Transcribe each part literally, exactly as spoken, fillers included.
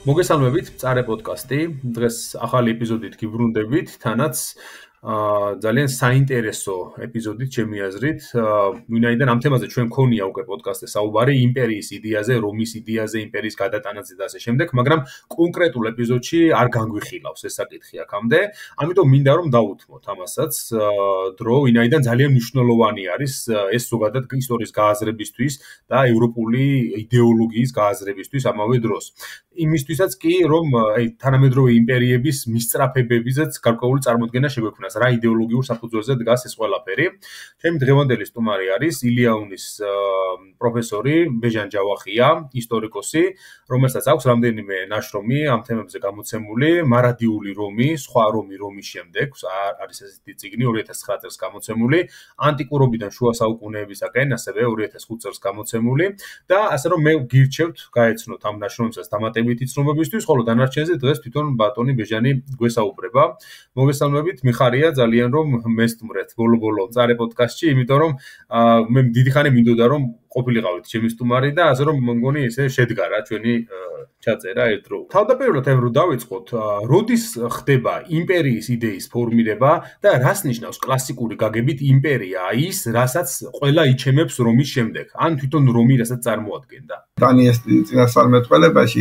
მოგესალმებით, წარე პოდკასტი. დღეს ახალი ეპიზოდით გიბრუნდებით, თანაც ძალიან საინტერესო ეპიზოდით ჩემი აზრით. ვინაიდან ამ თემაზე ჩვენ გქონია უკვე პოდკასტზე საუბარი იმპერიის იდეაზე, რომის იდეაზე, იმპერიის გადატანაზე და ასე შემდეგ, მაგრამ კონკრეტულ ეპიზოდში არ განგვიხილავს ეს საკითხი აქამდე. ამიტომ მინდა რომ დავუთმოთ ამასაც დრო, ვინაიდან ძალიან მნიშვნელოვანი არის ეს ზოგადად ისტორიის გააზრებისთვის და ევროპული იდეოლოგიის გააზრებისთვის ამავე დროს. იმისთვისაც კი რომ აი თანამედროვე იმპერიების მისწრაფებებიზეც გარკვეული წარმოდგენა შეგვექმნას, რა იდეოლოგიურ საფუძველზე დგას ეს ყველაფერი. ჩემი დღევანდელი სტუმარი არის ილიაუნის პროფესორი ბეჟან ჯავახია, ისტორიკოსი, რომელსაც აქვს რამდენიმე ნაშრომი ამ თემებზე გამოცემული, მარადიული რომი, სხვა რომი რომის შემდეგ, არის ესეთი წიგნი ორი ათას ცხრა წელს გამოცემული, ანტიკურობიდან შუა საუკუნეებისაკენ, ასევე ორი ათას ხუთ წელს გამოცემული და ასე რომ მე გირჩევთ გაეცნოთ ამ ნაშრომებსაც დამატებითი ცნობებისთვის, ხოლო დანარჩენზე დღეს თვითონ ბატონი ბეჟანი გვესაუბრება. მოგესალმებით, მიხარია ძალიან რომ მესტუმრეთ ბოლო-ბოლო წარე პოდკასტში, იმიტომ რომ მე დიდი ხანი მინდოდა რომ ყოფილიყავით ჩემი სტუმარი და ასე რომ მგონი ესე შედგა რა ჩვენი ჩაწერა ერთდროულად. თავდაპირველად აი რომ დავიწყოთ, როდის ხდება იმპერიის იდეის ფორმირება და რას ნიშნავს კლასიკური გაგებით იმპერია, ის რასაც ყველა იჩემებს რომის შემდეგ, ან თვითონ რომი რასაც წარმოადგენდა. დანიეს წინასწარმეტყველებაში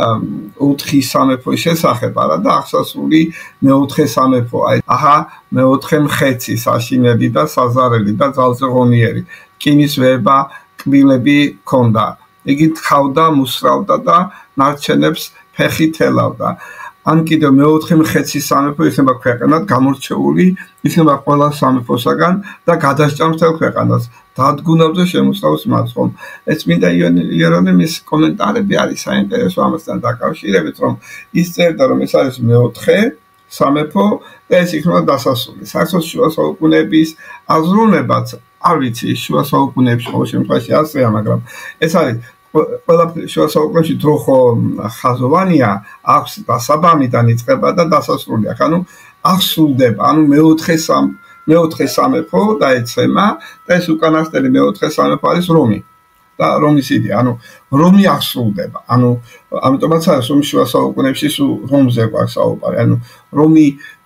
ოთხი სამეფოს შესახებ არა და აღსასრული მეოთხე სამეფო, აი აჰა მეოთხე მხეცი, საშინელი და საზარელი და ძალზეღონიერი, რკინის ვება, კბილები ქონდა. იგი თხავდა, მუსრავდა და ნარჩენებს ფეხით ელავდა. ან კიდევ მეოთხე მხეცის სამეფო იქნება ქვეყანად გამორჩეული, იქნება ყველა სამეფოსაგან და გადასჭამს მთელ ქვეყანას. დადგუნავზე შემოსავს მას ხომ. ეს მინდა იერონიმის კომენტარები არის საინტერესო ამასთან დაკავშირებით, რომ ის წერდა, რომ ეს არის მეოთხე სამეფო და ეს იქნება დასასრული. საერთოდ შუა საუკუნეების აზროვნებაც არ ვიცი, შუა საუკუნეებში ყოველ შემთხვევაში ასეა, მაგრამ ეს არის ყველა შუა საუკუნეებში დრო ხო ხაზოვანია, აქვს დასაბამიდან იწყება და დასასრული. ანუ აღსრულდება, ანუ მეოთხე სამ მეოთხე სამეფო დაეცემა და ეს უკანასკნელი მეოთხე სამეფო არის რომი. და რომის იდეა, ანუ რომი აღსრულდება. ანუ ამიტომაც არის რომ შუა საუკუნეებში სულ რომზე გვაქვს საუბარი. ანუ რომი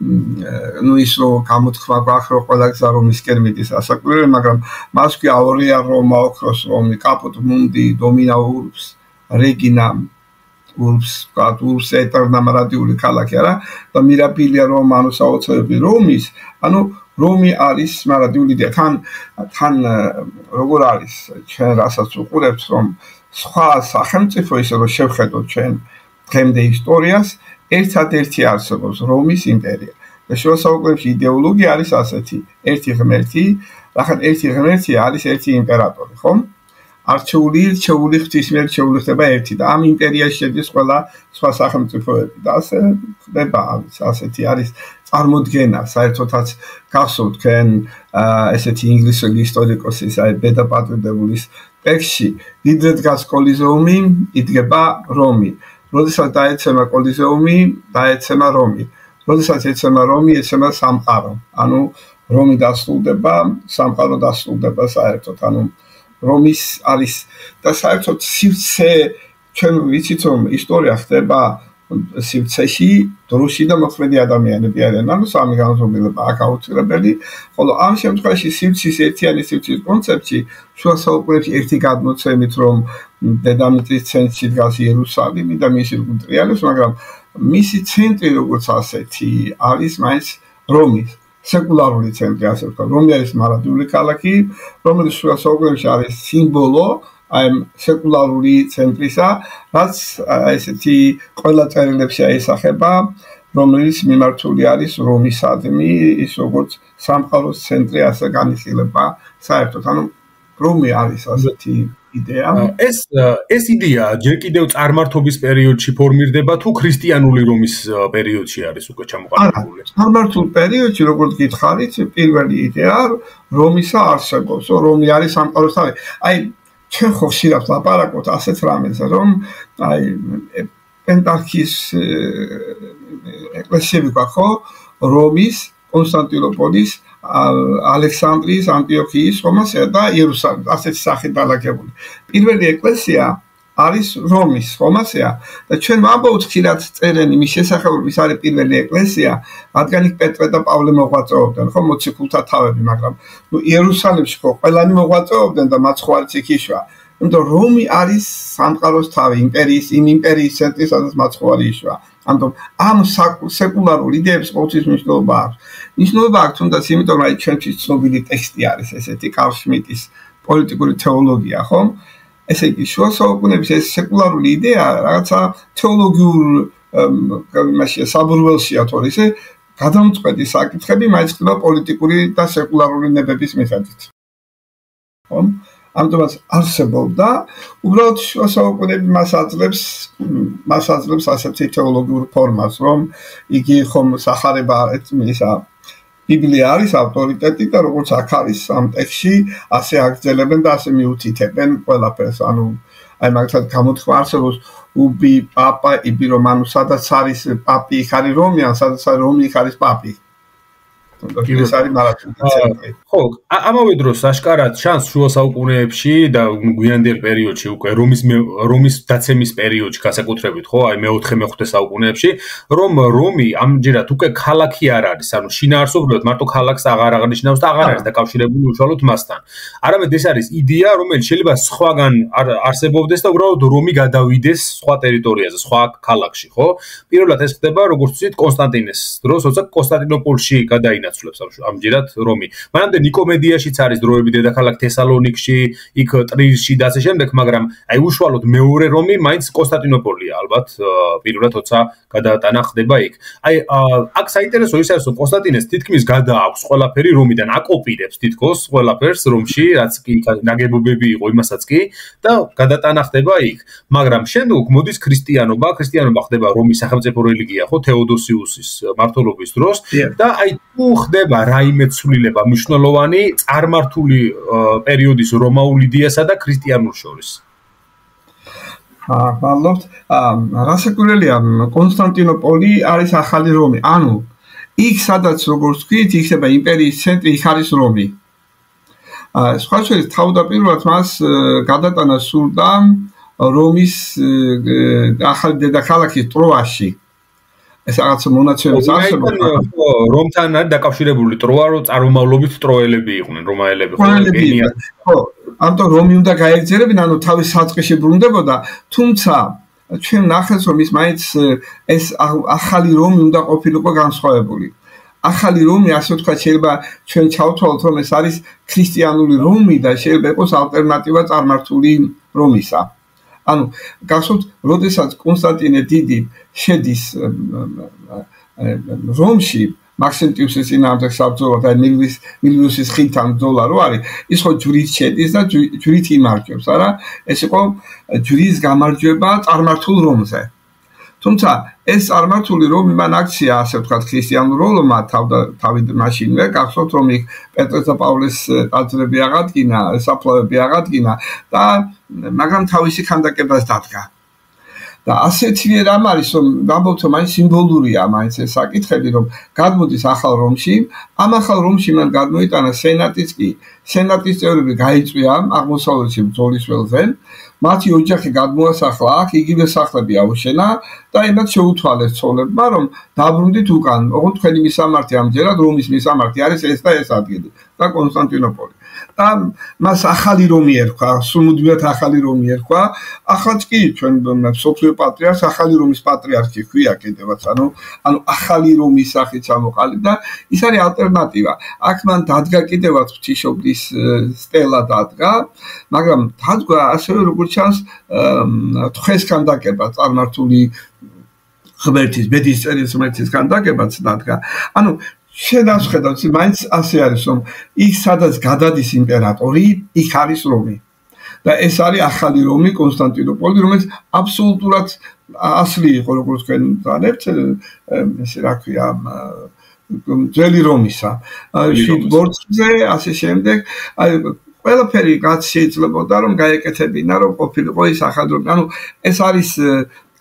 ნუ ის რომ გამოთქმა გვაქვს რომ ყველა გზა რომისკენ მიდის ასაკვირველი, მაგრამ მას კი აურია რომა ოქროს რომი, კაპუტ მუნდი, დომინა ურბს, რეგინა ურბს, კატ ურბს ეტერნა მარადიული ქალაქი არა და მირაბილია რომ ანუ საოცრები რომის, ანუ რომი არის მარადიული იდეა. თან თან როგორ არის ჩვენ რასაც უყურებთ რომ სხვა სახელმწიფო ისე რომ შევხედოთ ჩვენ დღემდე ისტორიას, ერთადერთი არსებობს რომის იმპერია. და შუა საუკუნეებში იდეოლოგია არის ასეთი, ერთი ღმერთი, რახან ერთი ღმერთი არის ერთი იმპერატორი, ხო? არჩეული, რჩეული, ღვთისმიერ რჩეული ხდება ერთი და ამ იმპერიაში შედის ყველა სხვა სახელმწიფოები და ასე ხდება, ასეთი არის წარმოდგენა, საერთოდაც გახსოვთ თქვენ ესეთი ინგლისელი ისტორიკოსის აი ბედა პატრიდებულის ტექსტში ვიდრე დგას კოლიზეუმი, იდგება რომი. როდესაც დაეცემა კოლიზეუმი, დაეცემა რომი. როდესაც ეცემა რომი, ეცემა სამყარო. ანუ რომი დასრულდება, სამყარო დასრულდება საერთოდ. ანუ რომის არის და საერთოდ სივრცე ჩვენ ვიცით რომ ისტორია ხდება სივრცეში, დროში და მოქმედი ადამიანები არიან. ანუ სამი განზომილება აქ აუცილებელი, ხოლო ამ შემთხვევაში სივრცის ერთიანი სივრცის კონცეფცი შუა საუკუნეებში ერთი გადმოცემით რომ დედამიწის ცენტრში დგას იერუსალიმი და მისი მტრიალებს, მაგრამ მისი ცენტრი როგორც ასეთი არის მაინც რომის სეკულარული ცენტრი, ასე ვთქვათ. რომი არის მარადიული ქალაქი, რომელიც შუა საუკუნეებში არის სიმბოლო აი სეკულარული ცენტრისა, რაც ესეთი ყველა წერილებში აისახება, რომელიც მიმართული არის რომისადმი, ის როგორც სამყაროს ცენტრი ასე განიხილება საერთოდ. ანუ რომი არის ასეთი იდეა. ეს ეს იდეა ჯერ კიდევ წარმართობის პერიოდში ფორმირდება თუ ქრისტიანული რომის პერიოდში არის უკვე ჩამოყალიბებული? წარმართულ პერიოდში, როგორც გითხარით, პირველი იდეა რომისა არსებობს, რომი არის სამყაროს თავი. აი ჩვენ ხო ხშირად ლაპარაკობთ ასეთ რამეზე, რომ აი პენტარქის ეკლესიები გვაქვს ხო, რომის, კონსტანტინოპოლის, ალექსანდრიის, ანტიოქიის, ხომას და იერუსალიმის, ასეთი სახით დალაგებული. პირველი ეკლესია არის რომის, ხომ ასეა? და ჩვენ ვამბობთ ხშირად წერენ იმის შესახებ, რომ ის არის პირველი ეკლესია, რადგან იქ პეტრე და პავლე მოღვაწეობდნენ, ხო, მოციქულთა თავები, მაგრამ ნუ იერუსალიმში ხო ყველანი მოღვაწეობდნენ და მათ ხო არც იქ იშვა. იმიტომ რომი არის სამყაროს თავი, იმპერიის, იმ იმპერიის ცენტრი, სადაც მათ ხო არის იშვა. ამიტომ ამ სეკულარულ იდეებს ყოველთვის მნიშვნელობა აქვს. მნიშვნელობა აქვს თუნდაც იმიტომ, რომ აი ჩვენთვის ცნობილი ტექსტი არის ესეთი კარლ შმიტის პოლიტიკური თეოლოგია, ხო? ესე იგი, შუა საუკუნეების ეს სეკულარული იდეა რაღაცა თეოლოგიურ იმაში საბურველშია თორე ისე გადამწყვეტი საკითხები მაინც ხდება პოლიტიკური და სეკულარული ნებების მიხედვით. ხო? ამიტომაც არსებობდა, უბრალოდ შუა საუკუნეები მას აძლევს, მას აძლევს ასეთი თეოლოგიურ ფორმას, რომ იგი ხომ სახარება ისა ბიბლია არის ავტორიტეტი და როგორც აქ არის ამ ტექსტში, ასე აგრძელებენ და ასე მიუთითებენ ყველაფერს. ანუ აი მაგალითად გამოთქვა არსებობს ubi papa ibi romanus, სადაც არის პაპი, იქ არის რომიან, სადაც არის რომი, იქ არის პაპი. ეს არის მარათონი. ხო, ამავე დროს აშკარად ჩანს შუა საუკუნეებში და გვიანდელ პერიოდში უკვე რომის რომის დაცემის პერიოდში განსაკუთრებით, ხო, აი მეოთხე მეხუთე საუკუნეებში, რომ რომი ამჯერად უკვე ქალაქი არ არის, ანუ შინაარსობრივად მარტო ქალაქს აღარ აღნიშნავს და აღარ არის დაკავშირებული უშუალოდ მასთან. არამედ ეს არის იდეა, რომელიც შეიძლება სხვაგან არსებობდეს და უბრალოდ რომი გადავიდეს სხვა ტერიტორიაზე, სხვა ქალაქში, ხო? პირველად ეს ხდება, როგორც ვთქვით, კონსტანტინეს დროს, როცა კონსტანტინოპოლში გადაინაცვლეს ამჯერად რომი. მანამდე ნიკომედიაშიც არის დროები დედაქალაქ თესალონიკში, იქ ტრირში და ასე შემდეგ, მაგრამ აი უშუალოდ მეორე რომი მაინც კონსტანტინოპოლია, ალბათ პირველად როცა გადაატანა ხდება იქ. აი აქ საინტერესო ის არის, რომ კონსტანტინეს თითქმის გადააქვს ყველაფერი რომიდან, აკოპირებს თითქოს ყველაფერს რომში, რაც კი ნაგებობები იყო იმასაც კი და გადატანა ხდება იქ. მაგრამ შემდეგ მოდის ქრისტიანობა, ქრისტიანობა ხდება რომის სახელმწიფო რელიგია, ხო, თეოდოსიუსის მმართველობის დროს და აი თუ ხდება რაიმე ცვლილება მნიშვნელოვანი წარმართული პერიოდის რომაულ იდეასა და ქრისტიანულ შორის. აა, მადლობთ. რა საკურელია, კონსტანტინოპოლი არის ახალი რომი. ანუ იქ სადაც როგორც ვთქვით, იქ ხდება იმპერიის ცენტრი, იქ არის რომი. აა, სხვა შორის თავდაპირველად მას გადატანა სურდა რომის ახალი დედაქალაქი ტროაში. ეს რაღაც მონაცემებს არსებობდა. რომთან არის დაკავშირებული ტროა, რომ წარმომავლობით ტროელები იყვნენ, რომაელები, ხო. ამიტომ რომი უნდა გაეგრძელებინა, ანუ თავის საწყისში ბრუნდებოდა, თუმცა ჩვენ ნახეთ, რომ ის მაინც ეს ახალი რომი უნდა ყოფილიყო განსხვავებული. ახალი რომი, ასე ვთქვათ, შეიძლება ჩვენ ჩავთვალოთ, რომ ეს არის ქრისტიანული რომი და შეიძლება იყოს ალტერნატივა წარმართული რომისა. ანუ გახსოვთ, როდესაც კონსტანტინე დიდი შედის რომში მაქსენტიუსის წინააღმდეგ საბრძოლოდ, აი მილვიუსის ხიდთან ბრძოლა რო არის, ის ხო ჯვრით შედის და ჯვრით იმარჯვებს, არა? ეს იყო ჯვრის გამარჯვება წარმართულ რომზე. თუმცა ეს წარმართული რომი მან აქცია, ასე ვთქვათ, ქრისტიანულ რომმა თავი მაშინვე, გახსოვთ, რომ იქ პეტრეს და პავლეს ტაძრები აღადგინა, საფლავები აღადგინა და მაგრამ თავისი ქანდაკებას დადგა. და ასეთივე რამ არის, რომ ვამბობთ, რომ მაინც სიმბოლურია მაინც ეს საკითხები, რომ გადმოდის ახალ რომში, ამ ახალ რომში მან გადმოიტანა სენატიც კი, სენატის წევრები გაიწვია აღმოსავლეთში ბრძოლის ველზე, მათი ოჯახი გადმოასახლა აქ, იგივე სახლები აუშენა და იმათ შეუთვალეს ცოლებმა, რომ დაბრუნდით უკან, ოღონდ თქვენი მისამართი ამჯერად რომის მისამართი არის ეს და ეს ადგილი და კონსტანტინოპოლი. და მას ახალი რომი ერქვა, სრულმუდმივად ახალი რომი ერქვა. ახალ კი ჩვენ სოფლიო პატრიარქს ახალი რომის პატრიარქი ქვია კიდევაც, ანუ ანუ ახალი რომის სახით ჩამოყალიბდა და ის არის ალტერნატივა. აქ მან დადგა კიდევაც ღვთისმშობლის სტელა დადგა, მაგრამ დადგა ასევე როგორც ჩანს თხეს ქანდაკება წარმართული ღმერთის, ბედის წერილს ღმერთის ქანდაკებაც დადგა. ანუ შედავხედავთ, მაინც ასე არის, რომ იქ სადაც გადადის იმპერატორი, იქ არის რომი. და ეს არის ახალი რომი, კონსტანტინოპოლი, რომელიც აბსოლუტურად ასლი იყო, როგორც თქვენ ვთქვით, ესე რა ქვია, ძველი რომისა. შიდბორცზე, ასე შემდეგ, აი ყველაფერი რაც შეიძლებოდა რომ გაეკეთებინა, რომ ყოფილიყო ის ახალი რომი. ანუ ეს არის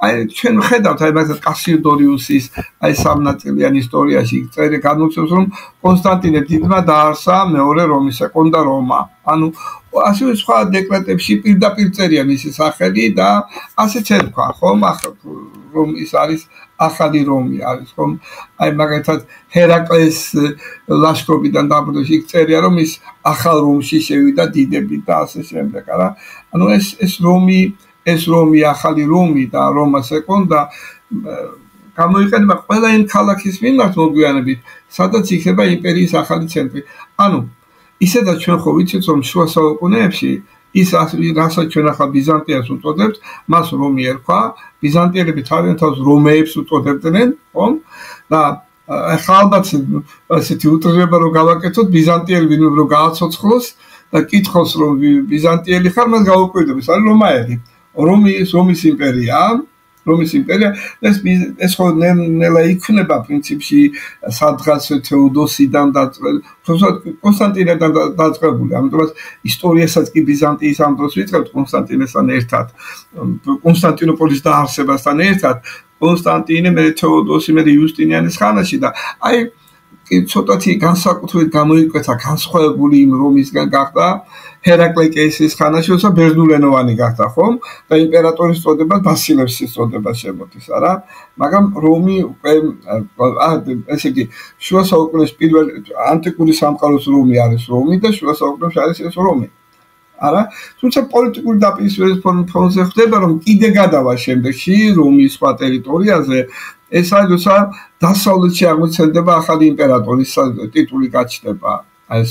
აი ჩვენ ვხედავთ აი მაგალითად კასიოდორიუსის აი სამნაწილიანი ისტორიაში წერე განმოწევს რომ კონსტანტინე დიდმა დაარსა მეორე რომის ეკონდა რომა. ანუ ასევე სხვა დეკრეტებში პირდაპირ წერია მისი სახელი და ასეც ერქვა ხომ რომ ის არის ახალი რომი არის ხომ აი მაგალითად ჰერაკლეს ლაშქრობიდან დაბრუნებაში წერია რომ ის ახალ რომში შევიდა დიდებით და ასე შემდეგ არა ანუ ეს ეს რომი ეს რომი ახალი რომი და რომას ეკონდა გამოიყენება ყველა იმ ქალაქის მიმართ მოგვიანებით სადაც იქნება იმპერიის ახალი ცენტრი ანუ ისედაც ჩვენ ხო ვიცით რომ შუა საუკუნეებში ის რასაც ჩვენ ახლა ბიზანტიას უწოდებთ მას რომი ერქვა ბიზანტიელები თავიანთ თავს რომეებს უწოდებდნენ ხომ და ახლა ალბათ ასეთი უტრირება რომ გავაკეთოთ ბიზანტიელი რომ გააცოცხლოს და კითხოს რომ ბიზანტიელი ხარ მას გაუკვირდებს არის რომაელი რომის რომის იმპერია რომის იმპერია ეს ეს ხო ნელა იქნება პრინციპში სადღაც თეოდოსიდან დაწყებული კონსტანტინედან დაწყებული ამიტომაც ისტორიასაც კი ბიზანტიის ამ დროს ვიწყებთ კონსტანტინესთან ერთად კონსტანტინოპოლის დაარსებასთან ერთად კონსტანტინე მე თეოდოსი მე იუსტინიანის ხანაში და აი ცოტათი განსაკუთრებით გამოიკვეთა განსხვავებული იმ რომისგან გახდა ჰერაკლეს ხანაში როცა ბერძნულენოვანი გახდა ხომ და იმპერატორის წოდება ბასილევსის წოდება შემოდის არა მაგრამ რომი ესე იგი შუა საუკუნეების პირველი ანტიკური სამყაროს რომი არის რომი და შუა საუკუნეებში არის ეს რომი არა თუმცა პოლიტიკური დაპირისპირების ფონზე ხდება რომ კიდე გადავა შემდეგში რომის სხვა ტერიტორიაზე ეს არის როცა დასავლეთში აღმოცენდება ახალი იმპერატორის ტიტული გაჩნდება ეს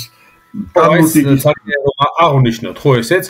აღნიშნოთ ხო ესეც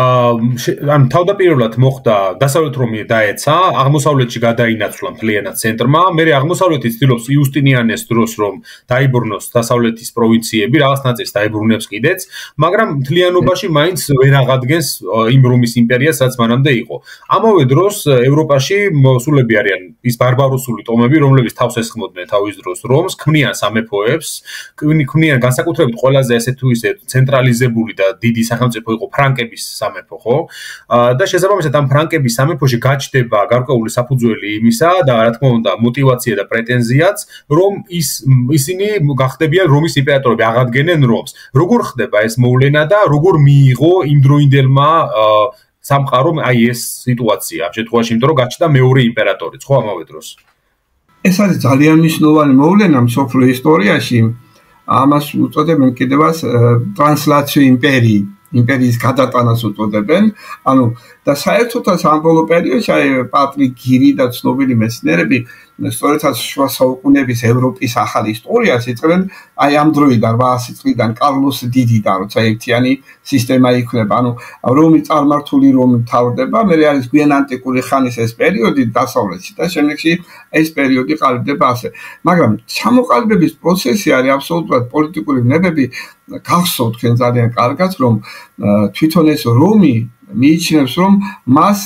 ან თავდაპირველად მოხდა დასავლეთ რომი დაეცა აღმოსავლეთში გადაინაცვლა მთლიანად ცენტრმა მე აღმოსავლეთი ცდილობს იუსტინიანეს დროს რომ დაიბრუნოს დასავლეთის პროვინციები რაღაც ნაწილს დაიბრუნებს კიდეც მაგრამ მთლიანობაში მაინც ვერ აღადგენს იმ რომის იმპერიას რაც მანამდე იყო ამავე დროს ევროპაში მოსულები არიან ის ბარბაროსული ტომები რომლებიც თავს ესხმოდნენ თავის დროს რომს ქმნიან სამეფოებს ქმნიან განსაკუთრებით ყველაზე ესე თუ ისე ცენტრალიზებული და დიდი სახელმწიფო იყო ფრანკების სამეფო ხო და შესაბამისად ამ ფრანკების სამეფოში გაჩნდება გარკვეული საფუძველი იმისა და რა თქმა უნდა мотиваცია და პრეტენზიაც რომ ის ისინი გახდებიან რომის იმპერატორები აღადგენენ რომს როგორ ხდება ეს მოვლენა და როგორ მიიღო იმ დროინდელმა სამყარომ აი ეს სიტუაცია ამ შემთხვევაში იმიტომ რომ გაჩნდა მეორე იმპერატორიც ხო ამავე დროს ეს არის ძალიან მნიშვნელოვანი მოვლენა მსოფლიო ისტორიაში ამას უწოდებენ კიდევაც ტრანსლაციო იმპერიის იმპერიის გადატანას უწოდებენ ანუ და საერთოდაც ამ ბოლო პერიოდში აი პატრიკ გირი და ცნობილი მეცნიერები სწორედაც შუა საუკუნეების ევროპის ახალი ისტორიას იწყებენ აი ამ დროიდან რვაასი წლიდან კარლოს დიდიდან როცა ერთიანი სისტემა იქნება ანუ რომი წარმართული რომი მთავრდება მე არის გვიან ანტიკური ხანის ეს პერიოდი დასავლეთში და შემდეგში ეს პერიოდი ყალიბდება ასე მაგრამ ჩამოყალიბების პროცესი არის აბსოლუტურად პოლიტიკური ნებები გახსოვთ თქვენ ძალიან კარგად რომ თვითონ ეს რომი მიიჩნევს რომ მას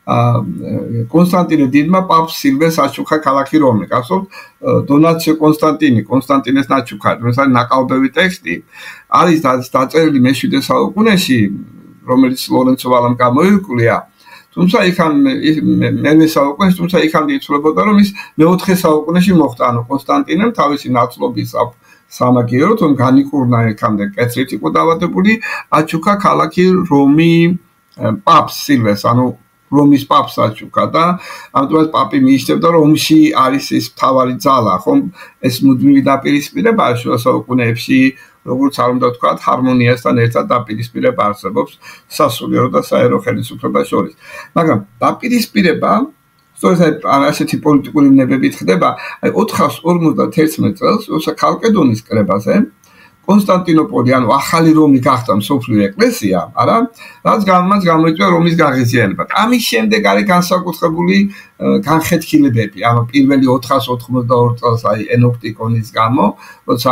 კონსტანტინე დიდმა პაპ სილვეს აჩუქა ქალაქი რომი გახსოვთ დონაციო კონსტანტინი კონსტანტინეს ნაჩუქა ეს არის ნაკალბევი ტექსტი არის დაწერილი მეშვიდე საუკუნეში რომელიც ლორენცო ვალამ გამოიკვლია თუმცა იქან მერვე საუკუნეში თუმცა იქამდე იცვლებოდა რომ ის მეოთხე საუკუნეში მოხდა ანუ კონსტანტინემ თავისი ნაცვლობის სამაგიეროდ რომ განიკურნა იქამდე კეთრით იყო დავადებული აჩუქა ქალაქი რომი პაპ სილვეს ანუ რომის პაპს აჩუქა და ამიტომაც პაპი მიიჩნევდა რომ ომში არის ის მთავარი ძალა ხომ ეს მუდმივი დაპირისპირება შუა საუკუნეებში როგორც არ უნდა ვთქვათ ჰარმონიასთან ერთად დაპირისპირება არსებობს სასულიერო და საერო ხელისუფლებას შორის მაგრამ დაპირისპირება სწორედ ასეთი პოლიტიკური ნებებით ხდება აი ოთხას ორმოცდაათერთმეტ წელს როცა ქალკედონის კრებაზე კონსტანტინოპოლი ანუ ახალი რომი გახდა მსოფლიო ეკლესია არა რაც გამაც გამოიწვია რომის გაღიზიანება ამის შემდეგ არის განსაკუთრებული განხეთქილებები ანუ პირველი ოთხას ოთხმოცდაორი წელს აი ენოქტიკონის გამო როცა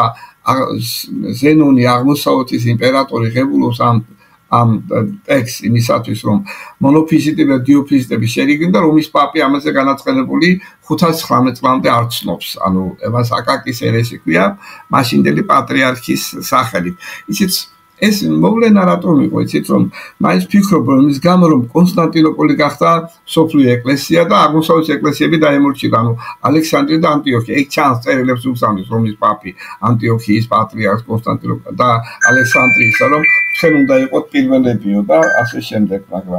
ზენონი აღმოსავლეთის იმპერატორი ღებულობს ამ ამ ტექსტს იმისათვის რომ მონოფიზიტები და დიოფიზიტები შერიგდნენ და რომის პაპი ამაზე განაცხადებული ხუთას ცხრამეტ წლამდე არ ცნობს ანუ ევას აკაკის ერესი ქვია მაშინდელი პატრიარქის სახელით ისიც ეს მოვლენა რატომ იყო, იცით რომ მაინც ფიქრობ რომ ის გამო რომ კონსტანტინოპოლი გახდა სოფლიო ეკლესია და აღმოსავლეთის ეკლესიები დაემორჩილა, ანუ ალექსანდრია და ანტიოქია. ეგ ჩანს წერილებს უგზავნის რომის პაპი, ანტიოქიის პატრიარქ კონსტანტინოპოლი და ალექსანდრიისა, რომ თქვენ უნდა იყოთ პირველებიო და ასე შემდეგ, მაგრამ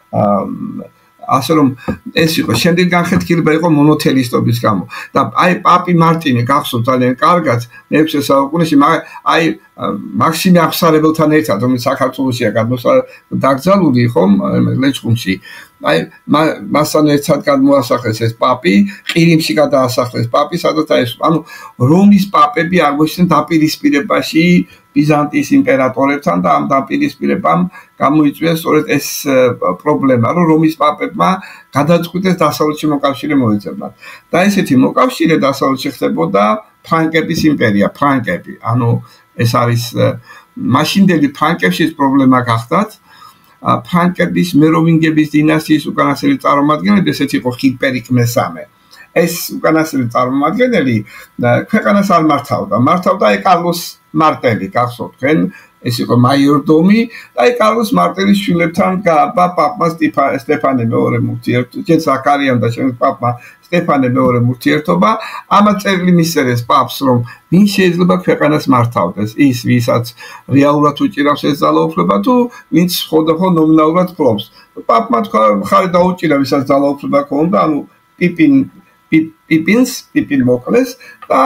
ასე რომ ეს იყო შემდეგ განხეთქილება იყო მონოთეისტობის გამო და აი პაპი მარტინი გახსოვთ ძალიან კარგად მეექვსე საუკუნეში აი მაქსიმე აღსარებელთან ერთად რომელიც საქართველოსია დაკრძალული ხომ ლეჩხუმში აი მასთან ერთად გადმოასახლეს ეს პაპი ყირიმში გადაასახლეს პაპი სადაც აი ანუ რომის პაპები აღმოჩნდნენ დაპირისპირებაში ბიზანტიის იმპერატორებთან და ამ დაპირისპირებამ გამოიწვია სწორედ ეს პრობლემა, რომ რომის პაპებმა გადაწყვიტეს დასავლეთში მოკავშირე მოეძებნათ. და ესეთი მოკავშირე დასავლეთში ხდებოდა ფრანკების იმპერია, ფრანკები. ანუ ეს არის მაშინდელი ფრანკებში პრობლემა გახდათ. ფრანკების მეროვინგების დინასტიის უკანასკნელი წარმომადგენელი ესეთი იყო ხილპერიკ მესამე. ეს უკანასკნელი წარმომადგენელი ქვეყანას არ მართავდა, მართავდა აი კარლოს მარტელი, გახსოვთ თქვენ, ეს იყო მაიორდომი და აი კარლოს მარტელის შვილებთან გააბა პაპმა სტეფანე მეორე მურთიერთობა, ჯერ ზაქარიამ და შემდეგ პაპმა სტეფანე მეორე მურთიერთობა, ამათ წერილი მისწერეს პაპს, რომ ვინ შეიძლება ქვეყანას მართავდეს, ის ვისაც რეალურად უჭირავს ეს ძალაუფლება თუ ვინც ხოდახო ნომინალურად ფლობს. პაპმა თქვა, მხარი დაუჭირა ვისაც ძალაუფლება ქონდა, ანუ პიპინ პიპინს, პიპინ მოკლეს და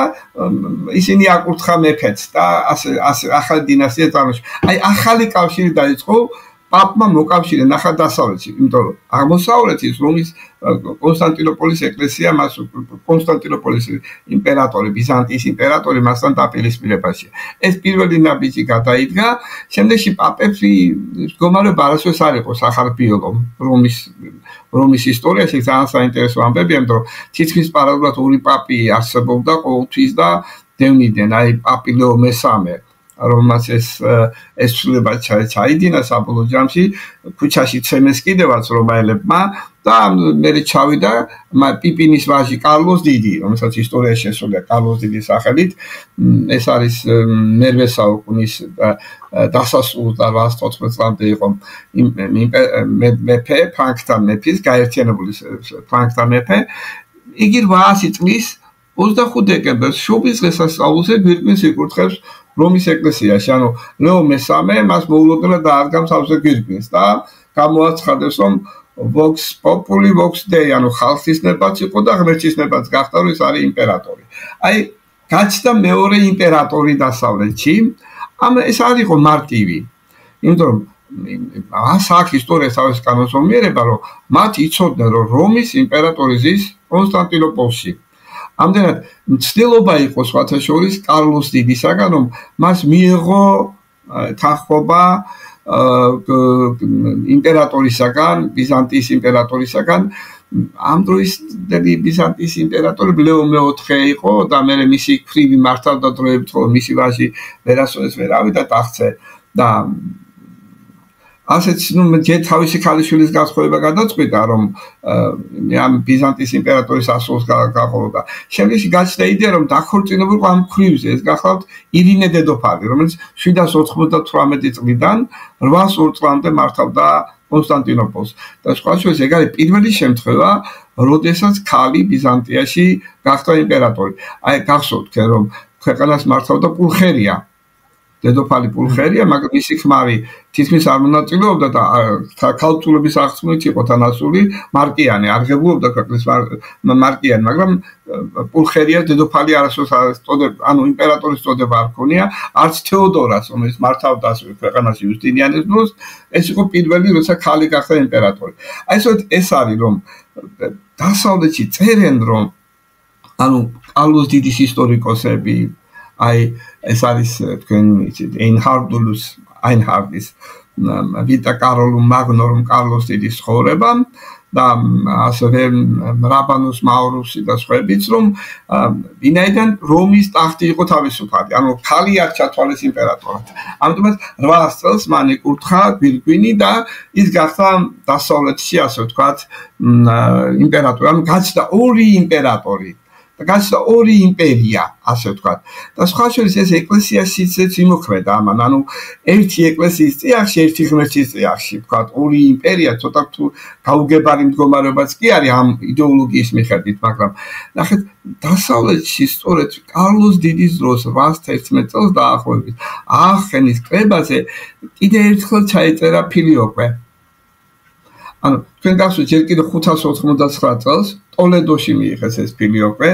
ისინი აკურთხა მეფეც და ასე ასე ახალი დინასტია წარმოიშვა. აი ახალი კავშირი დაიწყო პაპმა მოკავშირე ნახა დასავლეთში, იმიტომ რომ აღმოსავლეთის რომის კონსტანტინოპოლის ეკლესია მას კონსტანტინოპოლის იმპერატორი, ბიზანტიის იმპერატორი მასთან დაპირისპირებაშია. ეს პირველი ნაბიჯი გადაიდგა, შემდეგში პაპები მდგომარეობა არასდროს არ იყო სახარბიელო რომის რომის ისტორიაში ძალიან საინტერესო ამბებია, იმიტომ რომ თითქმის პარალელურად ორი პაპი არსებობდა ყოველთვის და დევნიდნენ, აი პაპი ლეო მესამე რომელმაც ეს ეს ცვლილება ჩაიდინა საბოლოო ჯამში ქუჩაში ცემეს კიდევაც რომაელებმა და მე ჩავიდა პიპინის ვაჟი კარლოს დიდი, რომელსაც ისტორიაში შესულია კარლოს დიდის სახელით. ეს არის მერვე საუკუნის დასასრულს და ათას თოთხმეტ წლამდე იყო მეფე, ფრანკთა მეფის, გაერთიანებული ფრანკთა მეფე. იგი რვაასი წლის ოცდახუთ დეკემბერს შობის დღესასწაულზე გვირგვინს იკურთხებს რომის ეკლესიაში, ანუ ლეო მესამე მას მოულოდნელად დაადგა მსავზე გვირგვინს და გამოაცხადეს, რომ vox populi vox dei, ანუ ხალხის ნებაც იყო და ღმერთის ნებაც გახდა, რომ ეს არის იმპერატორი. აი გაჩნდა მეორე იმპერატორი დასავლეთში, ამ ეს არ იყო მარტივი. იმიტომ რომ ასაკ ისტორიას თავის განსაზღვრება, რომ მათ იცოდნენ, რომ რომის იმპერატორი ზის კონსტანტინოპოლში. ამდენად მცდელობა იყო სხვათა შორის კარლოს დიდისაგან, რომ მას მიიღო თანხმობა იმპერატორისაგან, ბიზანტიის იმპერატორისაგან. ამ დროს ბიზანტიის იმპერატორი ლეო მეოთხე იყო და მერე მისი ქვრივი მართავდა დროებით, ხოლო მისი ვაჟი ვერასოდეს ვერ ავიდა ტახტზე და ასეც ნუ ჯერ თავისი ქალიშვილის გასხოვება გადაწყვიტა, რომ ამ ბიზანტიის იმპერატორის ასულს გაყოლოდა. შემდგომში გაჩნდა იდეა, რომ დაქორწინებულიყო ამ ქვრივზე, ეს გახლავთ ირინე დედოფალი, რომელიც შვიდას ოთხმოცდათვრამეტი წლიდან რვას ორ წლამდე მართავდა კონსტანტინოპოლს. და სხვა შორის ეგ არის პირველი შემთხვევა, როდესაც ქალი ბიზანტიაში გახდა იმპერატორი. აი გახსოვთ თქვენ, რომ ქვეყანას მართავდა პულხერია. დედოფალი პულხერია, მაგრამ მისი ქმარი თითქმის არ მონაწილეობდა და ქალწულების აღწმუნით იყო თანასული მარკიანი, არღებულობდა ქვეყნის მარკიანი, მაგრამ პულხერია დედოფალი არასდროს არ წოდება, ანუ იმპერატორის წოდება არ ქონია, არც თეოდორას, რომელიც მართავდა ასევე ქვეყანას იუსტინიანეს დროს, ეს იყო პირველი, როცა ქალი გახდა იმპერატორი. აი ესეთ ეს არის, რომ დასავლეთში წერენ, რომ ანუ კარლოს დიდის ისტორიკოსები აი ეს არის თქვენ იცით ეინჰარდულუს აინჰარდის ვიტა კაროლუმ მაგნორუმ კარლოს დიდის ცხოვრება და ასევე რაბანუს მაურუსი და სხვაებიც, რომ ვინაიდან რომის ტახტი იყო თავისუფალი, ანუ ქალი არ ჩათვალეს იმპერატორად. ამიტომაც რვას წელს მან იკურთხა გვირგვინი და ის გახდა დასავლეთში, ასე ვთქვათ, იმპერატორი. ანუ გაჩნდა ორი იმპერატორი და გასცდა ორი იმპერია, ასე ვთქვათ. და სხვა შორის ეს ეკლესიაშიც იმოქმედა ამან, ანუ ერთი ეკლესიის წიაღში, ერთი ღმერთის წიაღში, ვთქვათ, ორი იმპერია ცოტა თუ გაუგებარი მდგომარეობაც კი არის ამ იდეოლოგიის მიხედვით, მაგრამ ნახეთ, დასავლეთში სწორედ კარლოს დიდის დროს რვაას თერთმეტ წელს დაახლოებით აახენის კრებაზე კიდევ ერთხელ ჩაეწერა ფილიოკვე. ანუ თქვენ გახსოვთ ჯერ კიდევ ხუთას ოთხმოცდათცხრა წელს ტოლედოში მიიღეს ეს ფილიოკვე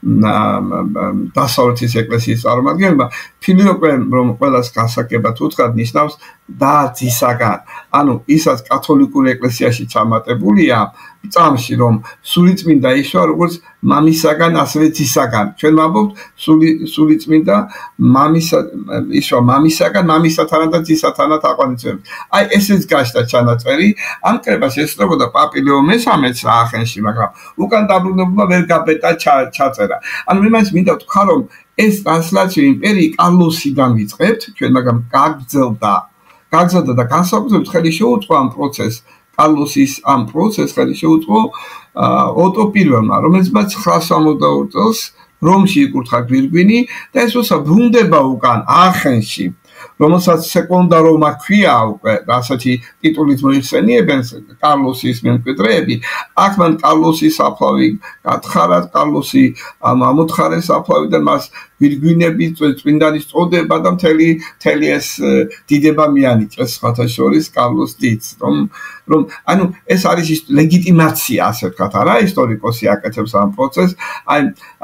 დასავლეთის ეკლესიის წარმომადგენელმა. ფილიოკვე რომ ყველას გასაგებად უთხრათ ნიშნავს დაძისაგან. ანუ ისაც კათოლიკური ეკლესიაში ჩამატებულია წამში რომ სულიწმინდა იშვა როგორც მამისაგან ასევე ძისაგან. ჩვენ ვამბობთ სულიწმინდა მამისა იშვა მამისაგან, მამისათანად და ძისათანად აყვანიცებთ. აი ესეც გაშდა ჩანაწერი. ამ კრებას ესწრებოდა პაპი ლეო მესამეც აახენში, მაგრამ უკან დაბრუნებულმა ვერ გაბეტა ჩაწერა. ანუ მე მაინც მინდა ვთქვა რომ ეს ტრანსლაცია იმპერიის კარლოსიდან ვიწყებთ, ჩვენ მაგრამ გაგრძელდა. გაგრძელდა და განსაკუთრებით ხელი შეუწყო ამ პროცესს კარლოსის ამ პროცესს ხელი შეუწყო ოტო პირველმა, რომელიც ცხრაას ორმოცდაორი წელს რომში იკურთხა გვირგვინი და ეს უცა ბრუნდება უკან აახენში, რომელსაც სეკუნდარომა ქვია უკვე, ასეთი ტიტულით მოიხსენიებენ კარლოსის მემკვიდრეები. აქ მან კარლოსის საფლავი გათხარა, კარლოსი ამოთხარეს საფლავი და მას გვირგვინები წმინდანის წოდება და მთელი მთელი ეს დიდება მიანიჭეს სხვათა შორის კარლოს დიდს, რომ რომ ანუ ეს არის ის ლეგიტიმაცია, ასე ვთქვათ, არა ისტორიკოსი აკეთებს ამ პროცესს. აი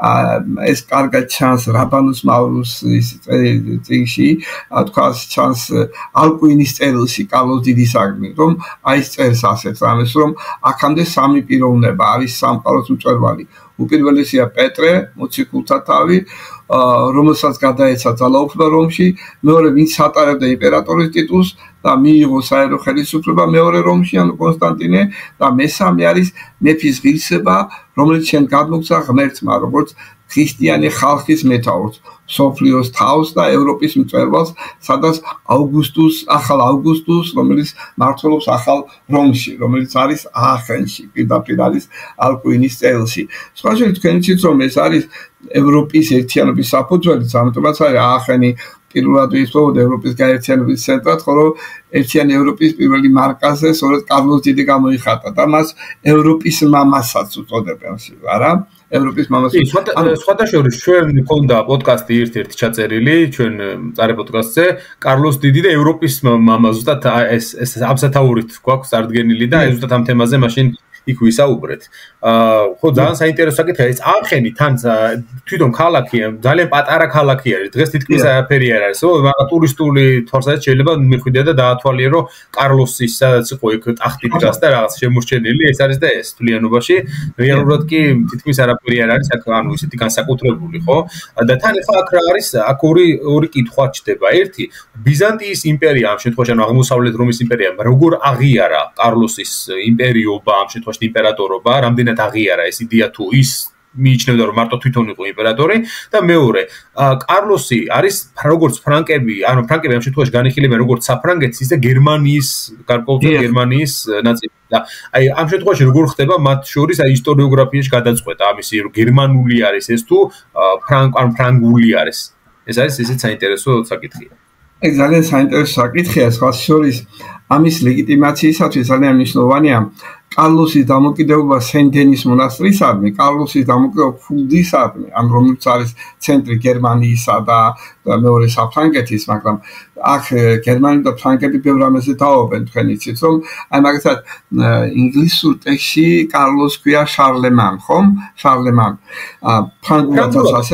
ეს კარგად ჩანს რაბანუს მავრუსის წიგნში, თქვა ჩანს ალკუინის წერილში კარლოს დიდისაგნი, რომ აი ეს წერს ასეთ რამეს, რომ აქამდე სამი პიროვნება არის სამყაროს მწვერვალი. უპირველესია პეტრე, მოციქულთა თავი, რომელსაც გადაეცა ძალაუფლება რომში, მეორე ვინც ატარებდა იმპერატორის ტიტულს და მიიღო საერო ხელისუფლება მეორე რომში, ანუ კონსტანტინე და მესამე არის მეფის ღირსება, რომელიც შენ გადმოგცა ღმერთმა, როგორც ქრისტიანი ხალხის მეთაურს, სოფლიოს თავს და ევროპის მწვერვალს, სადაც აუგუსტუს, ახალ აუგუსტუს, რომელიც მმართველობს ახალ რომში, რომელიც არის აახენში, პირდაპირ არის ალკუინის წერილში. სხვა შორის თქვენ იცით რომ ეს არის ევროპის ერთიანობის საფუძველიც, ამიტომაც არის აახენი პირველად ვისწავლოთ ევროპის გაერთიანების ცენტრად, ხოლო ერთიანი ევროპის პირველი მარკაზე სწორედ კარლოს დიდი გამოიხატა და მას ევროპის მამასაც უწოდებენ, არა? ევროპის მამას. სხვათა შორის ჩვენ მქონდა პოდკასტი ერთ-ერთი ჩაწერილი, ჩვენ წარე პოდკასტზე, კარლოს დიდი და ევროპის მამა, ზუსტად ეს ეს ამსათაურით გვაქვს წარდგენილი და ეს ზუსტად ამ თემაზე მაშინ იქ ვისაუბრეთ. აა ხო ძალიან საინტერესო საკითხია, ეს აახენი თან თვითონ ქალაქია, ძალიან პატარა ქალაქი არის. დღეს თითქმის არაფერი არ არის, მაგრამ ტურისტული თვალსაზრისით შეიძლება მიხვიდე და დაათვალიერე, რომ კარლოსის სადაც იყო იქ ტახტი დგას და რაღაც შემორჩენილი, ეს არის და ეს თვლიანობაში. რეალურად კი თითქმის არაფერი არ არის, აქ ანუ ისეთი განსაკუთრებული, ხო? და თან ახლა აქ რა არის, აქ ორი ორი კითხვა ჩდება. ერთი, ბიზანტიის იმპერია ამ შემთხვევაში, ანუ აღმოსავლეთ რომის იმპერია, როგორ აღიარა კარლოსის იმპერიობა ამ შემთხვევაში იმპერატორობა, რამდენად აღიარა ეს იდეა თუ ის მიიჩნევდა რომ მარტო თვითონ იყო იმპერატორი და მეორე კარლოსი არის როგორც ფრანკები, ანუ ფრანკები ამ შემთხვევაში განიხილებიან როგორც საფრანგეთის ისე გერმანიის, გარკვეულწილად გერმანიის ნაწილი და აი ამ შემთხვევაში როგორ ხდება მათ შორის აი ისტორიოგრაფიაში გადაწყვეტა ამისი რომ გერმანული არის ეს თუ ფრანკ ან ფრანგული არის. ეს არის ისეთ საინტერესო საკითხია. ეს ძალიან საინტერესო საკითხია, სხვა შორის ამის ლეგიტიმაციისათვის ძალიან მნიშვნელოვანია კარლოსის დამოკიდებულება სენ-დენის მონასტრისადმი, კარლოსის დამოკიდებულება ფულდისადმი, ამ რომელიც არის ცენტრი გერმანიისა და მეორე საფრანგეთის, მაგრამ აქ გერმანელი და ფრანგები ბევრ რამეზე დაობენ, თქვენ იცით რომ აი მაგალითად ინგლისურ ტექსტში კარლოს ქვია შარლემან, ხომ? შარლემან. ფრანგულადაც ასე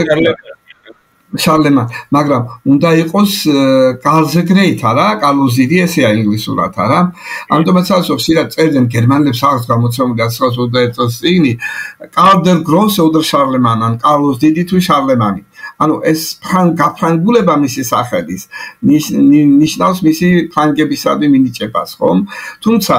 შარლემან, მაგრამ უნდა იყოს კარლზე გრეით, არა? კარლოს დიდი ესეა ინგლისურად, არა? ამიტომაც ასე ხშირად წერდნენ გერმანელებს აქვს გამოცემული ათას ოცდაერთი წელს წიგნი კარლ დერ გროსე ოდერ შარლემან, ან კარლოს დიდი თუ შარლემანი. ანუ ეს გაფრანგულება მისი სახელის ნიშნავს მისი ფრანგებისადმი მინიჭებას, ხომ? თუმცა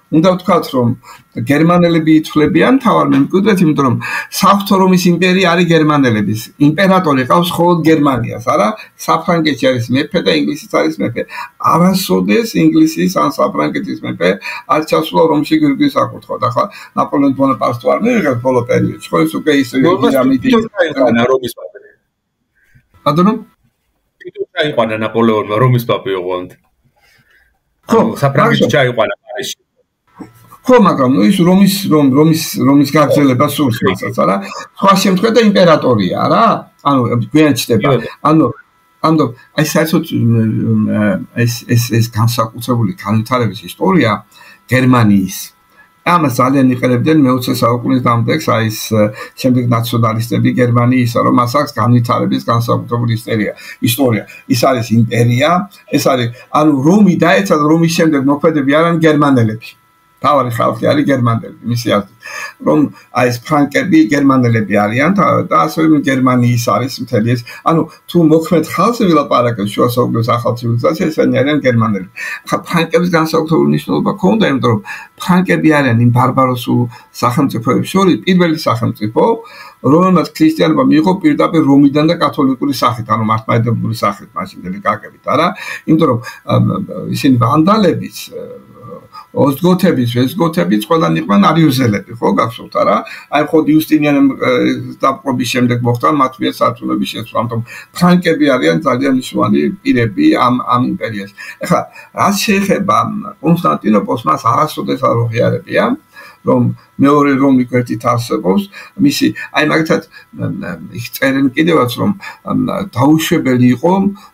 უნდა ვთქვათ, რომ გერმანელები ითვლებიან თავარ მემკვიდრედ, იმიტომ რომ საღვთო რომის იმპერია არის გერმანელების. იმპერატორი ყავს მხოლოდ გერმანიას, არა? საფრანგეთში არის მეფე და ინგლისიც არის მეფე. არასოდეს ინგლისის ან საფრანგეთის მეფე არ ჩასულა რომში გვირგვინს აკურთხავდა. ახლა ნაპოლეონ ბონაპარტს თუ არ მივიღებთ ბოლო პერიოდში, ხო ეს უკვე ისე ამიტი რომის პაპი. ბატონო? თვითონ ჩაიყვანა ნაპოლეონმა რომის პაპი ოღონდ. ხო, საფრანგეთში ჩაიყვანა პარიზში. ხო, მაგრამ ნუ ის რომის რომ რომის რომის გაგრძელება სურს მასაც, არა? სხვა შემთხვევაში და იმპერატორია, რა? ანუ გვიანჩდება. ანუ ანუ აი საერთოდ ეს ეს ეს განსაკუთრებული განვითარების ისტორია გერმანიის ამას ძალიან იყენებდნენ მეოცე საუკუნის დამდეგს, აი ეს შემდეგ ნაციონალისტები გერმანიისა, რომ მას აქვს განვითარების განსაკუთრებული ისტორია. ისტორია. ის არის იმპერია, ეს არის ანუ რომი დაეცა რომის შემდეგ მოქმედები არიან გერმანელები. თავარი ხალხი არის გერმანელები, მისი აზრით. რომ აი ეს ფრანკები გერმანელები არიან და ასევე გერმანიის არის მთელი ეს. ანუ თუ მოქმედ ხალხს ვილაპარაკებთ შუა საუკუნის ახალ ცივილიზაციას, ესენი არიან გერმანელები. ხა ფრანკების განსაკუთრებული მნიშვნელობა ქონდა, იმიტომ რომ ფრანკები არიან იმ ბარბაროსულ სახელმწიფოებს შორის პირველი სახელმწიფო, რომელმაც ქრისტიანობა მიიღო პირდაპირ რომიდან და კათოლიკური სახით, ანუ მართლმადიდებლური სახით, მაშინდელი გაგებით, არა? იმიტომ რომ ისინი ვანდალების ოსტგოთების, ვესტგოთების ყველანი იყვნენ არიოზელები, ხო, გახსოვთ არა? აი ხო იუსტინიანემ დაპყრობის შემდეგ მოხდა მათ მიერ სარწმუნოების შეცვლა, ამიტომ ფრანკები არიან ძალიან მნიშვნელოვანი პირები ამ ამ იმპერიაში. ეხლა რაც შეეხება კონსტანტინოპოლს, მას არასოდეს არ უღიარებია, რომ მეორე რომი გვერდით არსებობს, მისი აი მაგალითად წერენ კიდევაც რომ დაუშვებელი იყო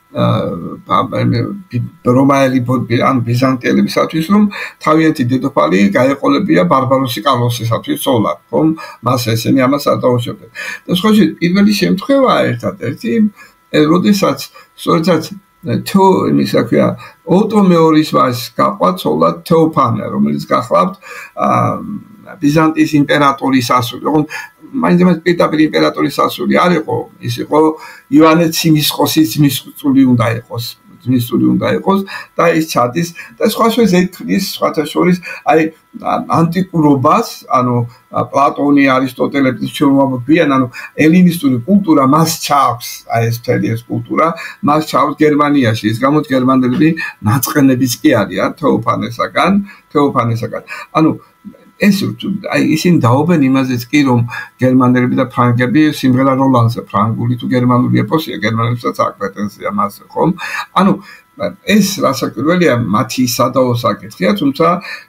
რომაელი ან ბიზანტიელებისათვის რომ თავიანთი დედოფალი გაეყოლებია ბარბაროსი კარლოსისათვის ცოლად, ხომ? მას ესენი ამას არ დაუშვებდნენ. და სხვა შე პირველი შემთხვევაა ერთადერთი, როდესაც სწორედაც თო იმის აქვია ოტო მეორის ვაჟს გაყვა ცოლად თეოფანე, რომელიც გახლავთ ბიზანტიის იმპერატორის ასული. ოღონდ მაინც პირდაპირ იმპერატორის ასული არ იყო, ის იყო იოანე ციმისყოსის ძმისწული უნდა იყოს, ძმისწული უნდა იყოს და ის ჩადის და სხვა შორის ეკნის სხვათა შორის აი ანტიკურობას, ანუ პლატონი, არისტოტელეების ჩვეულებრივიან, ანუ ელინისტური კულტურა მას ჩააქვს, აი ეს მთელი ეს კულტურა მას ჩაქვს გერმანიაში, ის გამოც გერმანელები ნაწყენებიც კი არიან თეოფანესაგან, თეოფანესაგან. ანუ ეს აი ისინი დაობენ იმაზეც კი რომ გერმანელები და ფრანგები სიმღერა როლანზე ფრანგული თუ გერმანული ეპოსია, გერმანელებსაც აქვს პრეტენზია მასზე, ხომ? ანუ ეს რასაკვირველია მათი სადაო საკითხია, თუმცა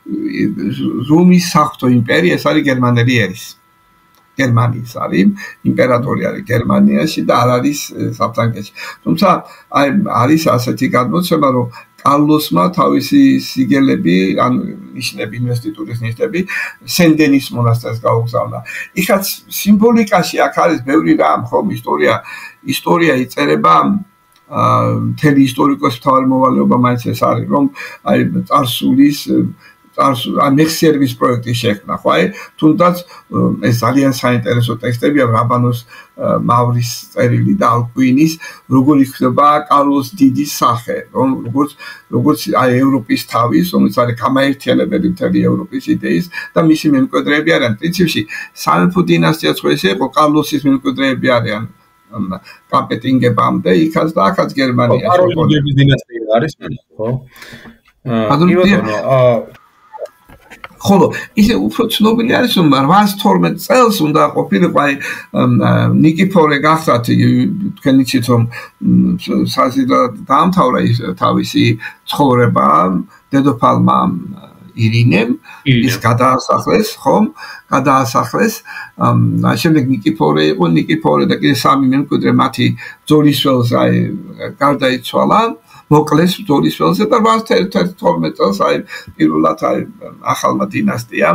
რომის საღვთო იმპერია ეს არის გერმანელი ერის. გერმანიის არის, იმპერატორი არის გერმანიაში და არ არის საფრანგეთში. თუმცა აი არის ასეთი გადმოცემა, რომ კარლოსმა თავისი სიგელები, ან ნიშნები, ინვესტიტურის ნიშნები სენ-დენის მონასტერს გაუგზავნა. იხაც სიმბოლიკაში აქ არის ბევრი რამ, ხომ, ისტორია, ისტორია იწერება მთელი ისტორიკოს მთავარი მოვალეობა მაინც ეს არის, რომ აი წარსულის მეხსიერების პროექტი შექმნა, ხო აი, თუნდაც ეს ძალიან საინტერესო ტექსტებია რაბანოს მავრის წერილი და ალკვინის, როგორ იქნება კარლოს დიდის სახე, რომ როგორც როგორც აი ევროპის თავის, რომელიც არის გამაერთიანებელი მთელი ევროპის იდეის და მისი მემკვიდრეები არიან. პრინციპში სამეფო დინასტიაც ხო ესე იყო, კარლოსის მემკვიდრეები არიან. კაპეტინგებამდე იქაც და აქაც გერმანიაში. კარლოსების დინასტია არის, ხო? აა ხოლო ისე უფრო ცნობილი არის რომ რვაას თორმეტ წელს უნდა ყოფილიყო აი ნიკიფორე გახსათ თქვენ იცით რომ საზიდად დაამთავრა ის თავისი ცხოვრება დედოფალმა ირინემ ის გადაასახლეს ხომ გადაასახლეს შემდეგ ნიკიფორე იყო ნიკიფორე და კიდე სამი მემკვიდრე მათი ბრძოლისველს აი გარდაიცვალა მოკლეს ბრძოლისველზე და რვაას თორმეტ წელს აი პირველად აი ახალმა დინასტიამ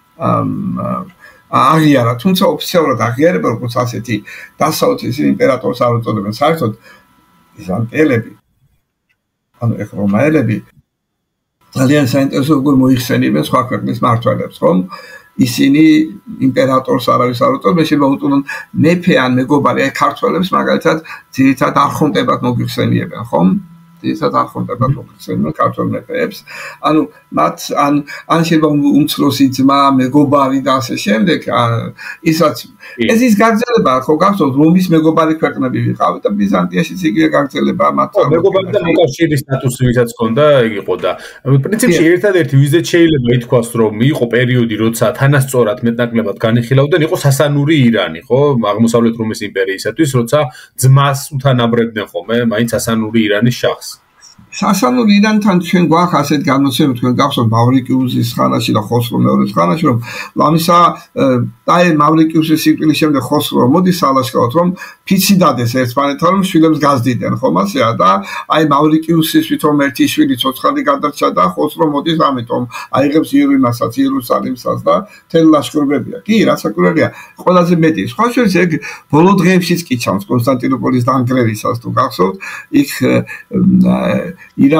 აღიარა თუმცა ოფიციალურად აღიარება როგორც ასეთი დასავლეთის იმპერატორს არ უწოდებენ საერთოდ ბიზანტიელები ანუ ეხ რომაელები ძალიან საინტერესო როგორ მოიხსენიებენ სხვა ქვეყნის მმართველებს ხომ ისინი იმპერატორს არავის არ უწოდებენ შეიძლება უწოდონ მეფე ან მეგობარი აი ქართველებს მაგალითად ძირითადად არხონტებად მოიხსენიებენ ხომ ისაც არ ხონდა მოხსენა ქართულ მეფეებს. ანუ მათ ან ან შეიძლება უმცროსი ძმა, მეგობარი და ასე შემდეგ, ისაც ეს ის გაგრძელება ხო გახსოვთ რომის მეგობარი ქვეყნები ვიყავით და ბიზანტიაშიც იგივე გაგრძელება მათ. მეგობარი და მოკავშირის სტატუსი ვისაც ჰქონდა, იყო და პრინციპში ერთადერთი ვიზეთ შეიძლება ითქვას, რომ იყო პერიოდი, როცა თანასწორად მეტნაკლებად განიხილავდნენ, იყო სასანური ირანი, ხო, აღმოსავლეთ რომის იმპერიისათვის, როცა ძმას უთანაბრებდნენ ხოლმე, მაინც სასანური ირანის შახს. სასანური ირანთან ჩვენ გვაქვს ასეთ განმოცემები, თქვენ გახსოვთ მავრიკიუსის ხანაში და ხოსრო მეორის ხანაში, რომ ლამისა აი მავრიკიუსის სიკვდილის შემდეგ ხოსრო მოდის ალაშქროთ, რომ ფიცი დადეს ერთმანეთთან, რომ შვილებს გაზდიდნენ ხომ ასეა და აი მავრიკიუსის თვითონ ერთი შვილი ცოცხალი გადარჩა და ხოსრო მოდის ამიტომ აიღებს იერუსალიმსაც, იერუსალიმსაც და თელ ლაშქრობებია. კი, რასაკვირველია, ყველაზე მეტი. სხვა შორის ეგ ბოლო დღეებშიც კი ჩანს კონსტანტინოპოლის დანგრევისას თუ გახსოვთ, იქ ირა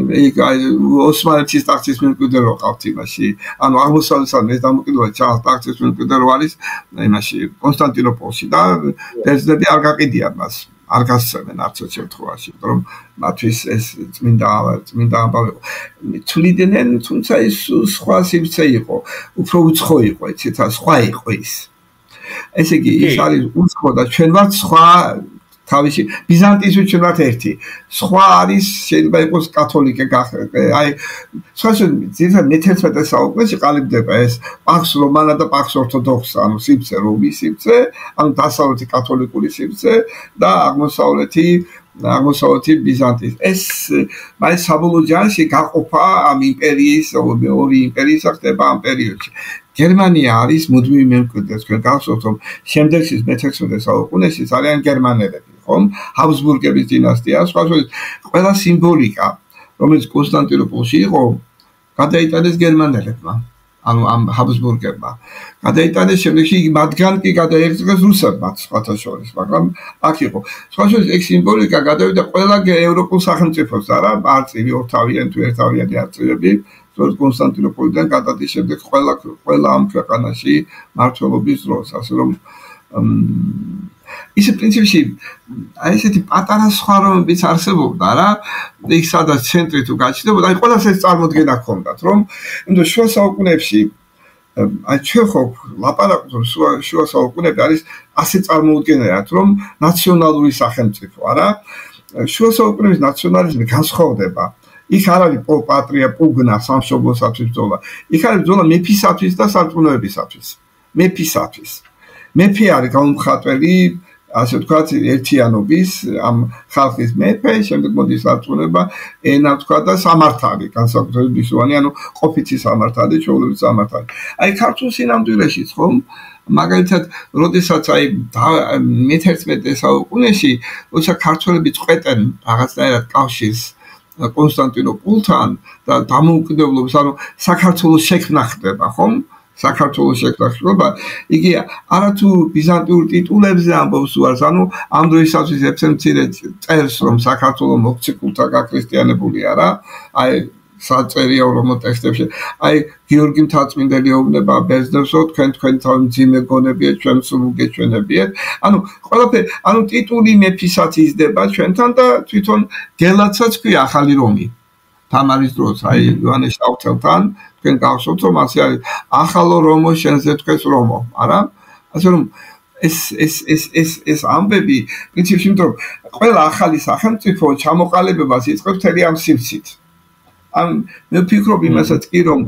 ოსმალეთის ტახტის მემკვიდრე ყავთ იმაში. ანუ აღმოსავლეთთან ეს დამოკიდებული ჩანს ტახტის მემკვიდრე არის იმაში კონსტანტინოპოლში და ბერძნები არ გაყიდიან მას. არ გასცემენ არც ერთ შემთხვევაში, რომ მათთვის ეს წმინდა წმინდა ამბავი იყო. თვლიდნენ, თუმცა ის სხვა სივრცე იყო, უფრო უცხო იყო, იცით, სხვა იყო ის. ესე იგი, ის არის უცხო და ჩვენ ვართ სხვა თავისი ბიზანტიის უჩვენათ ერთი. სხვა არის შეიძლება იყოს კათოლიკე აი სხვა შეიძლება მეთერთმეტე საუკუნეში ყალიბდება ეს პაქს რომანა და პაქს ორთოდოქსა, ანუ სივრცე რომის სივრცე, ანუ დასავლეთი კათოლიკური სივრცე და აღმოსავლეთი აღმოსავლეთი ბიზანტიის. ეს მაინც საბოლოო ჯამში გაყოფა ამ იმპერიის ორი იმპერიის ხდება ამ პერიოდში. გერმანია არის მუდმივი მემკვიდრე, თქვენ გახსოვთ რომ შემდეგში მეთერთმეტე საუკუნეში არიან გერმანელები, ხომ? ჰაბსბურგების დინასტია, სხვა შორის ყველა სიმბოლიკა, რომელიც კონსტანტინოპოლში იყო, გადაიტანეს გერმანელებმა, ანუ ამ ჰაბსბურგებმა. გადაიტანეს შემდეგში მათგან კი გადაერწყეს რუსებმა, სხვათა შორის, მაგრამ აქ იყო. სხვა შორის ეგ სიმბოლიკა გადავიდა ყველა ევროპულ სახელმწიფოს, არა, არწივი ორთავიანი თუ ერთთავიანი არწივები. სწორედ კონსტანტინოპოლიდან გადადის შემდეგ ყველა ყველა ამ ქვეყანაში მართლობის დროს, ასე რომ ისე პრინციპში აი ესეთი პატარა სხვაობებიც არსებობდა რა, იქ სადაც ცენტრი თუ გაჩნდებოდა, აი ყველას ეს წარმოდგენა ჰქონდათ, რომ იმიტომ შუა საუკუნეებში აი ჩვენ ხო ლაპარაკობთ, რომ შუა საუკუნეები არის ასე წარმოუდგენელად, რომ ნაციონალური სახელმწიფო, არა? შუა საუკუნეების ნაციონალიზმი განსხვავდება. იქ არ არის პატრია პუგნა სამშობლოსათვის ბრძოლა. იქ არის ბრძოლა მეფისათვის და სარწმუნოებისათვის. მეფისათვის. მეფე არის გამომხატველი, ასე ვთქვათ, ერთიანობის ამ ხალხის მეფე, შემდეგ მოდის სარწმუნოება, ენა ვთქვათ და სამართალი, განსაკუთრებით მნიშვნელოვანი, ანუ ყოფითი სამართალი, ჩვეულებრივი სამართალი. აი ქართულ სინამდვილეშიც ხომ მაგალითად, როდესაც აი მეთერთმეტე საუკუნეში, როცა ქართველები წყვეტენ რაღაცნაირად კავშირს კონსტანტინოპოლთან და დამოუკიდებლობის, ანუ საქართველოს შექმნა ხდება, ხომ? საქართველოს შექმნა ხდება. იგი არათუ ბიზანტიურ ტიტულებზე ამბობს უარს, ანუ ამ დროისათვის ეფემცირე წერს, რომ საქართველო მოქციკულთა გაქრისტიანებულია რა. აი საწერია რომ ტექსტებში. აი გიორგი მთაწმინდელი ეუბნება ბერძნებსო, თქვენ თქვენ თავი მძიმე გონებიეთ, ჩვენ სულ უგეჩვენებიეთ. ანუ ყველაფერი, ანუ ტიტული მეფისაც იზრდება ჩვენთან და თვითონ გელაცაც ქვია ახალი რომი. თამარის დროს, აი იოანე შავთელთან, თქვენ გახსოვთ რომ ასე არის ახალო რომო შენზე თქვენს რომო, არა? ასე რომ ეს ეს ეს ეს ეს ამბები პრინციპში იმიტომ ყველა ახალი სახელმწიფო ჩამოყალიბებას იწყებს თელი ამ სივრცით. ამ მე ვფიქრობ იმასაც კი რომ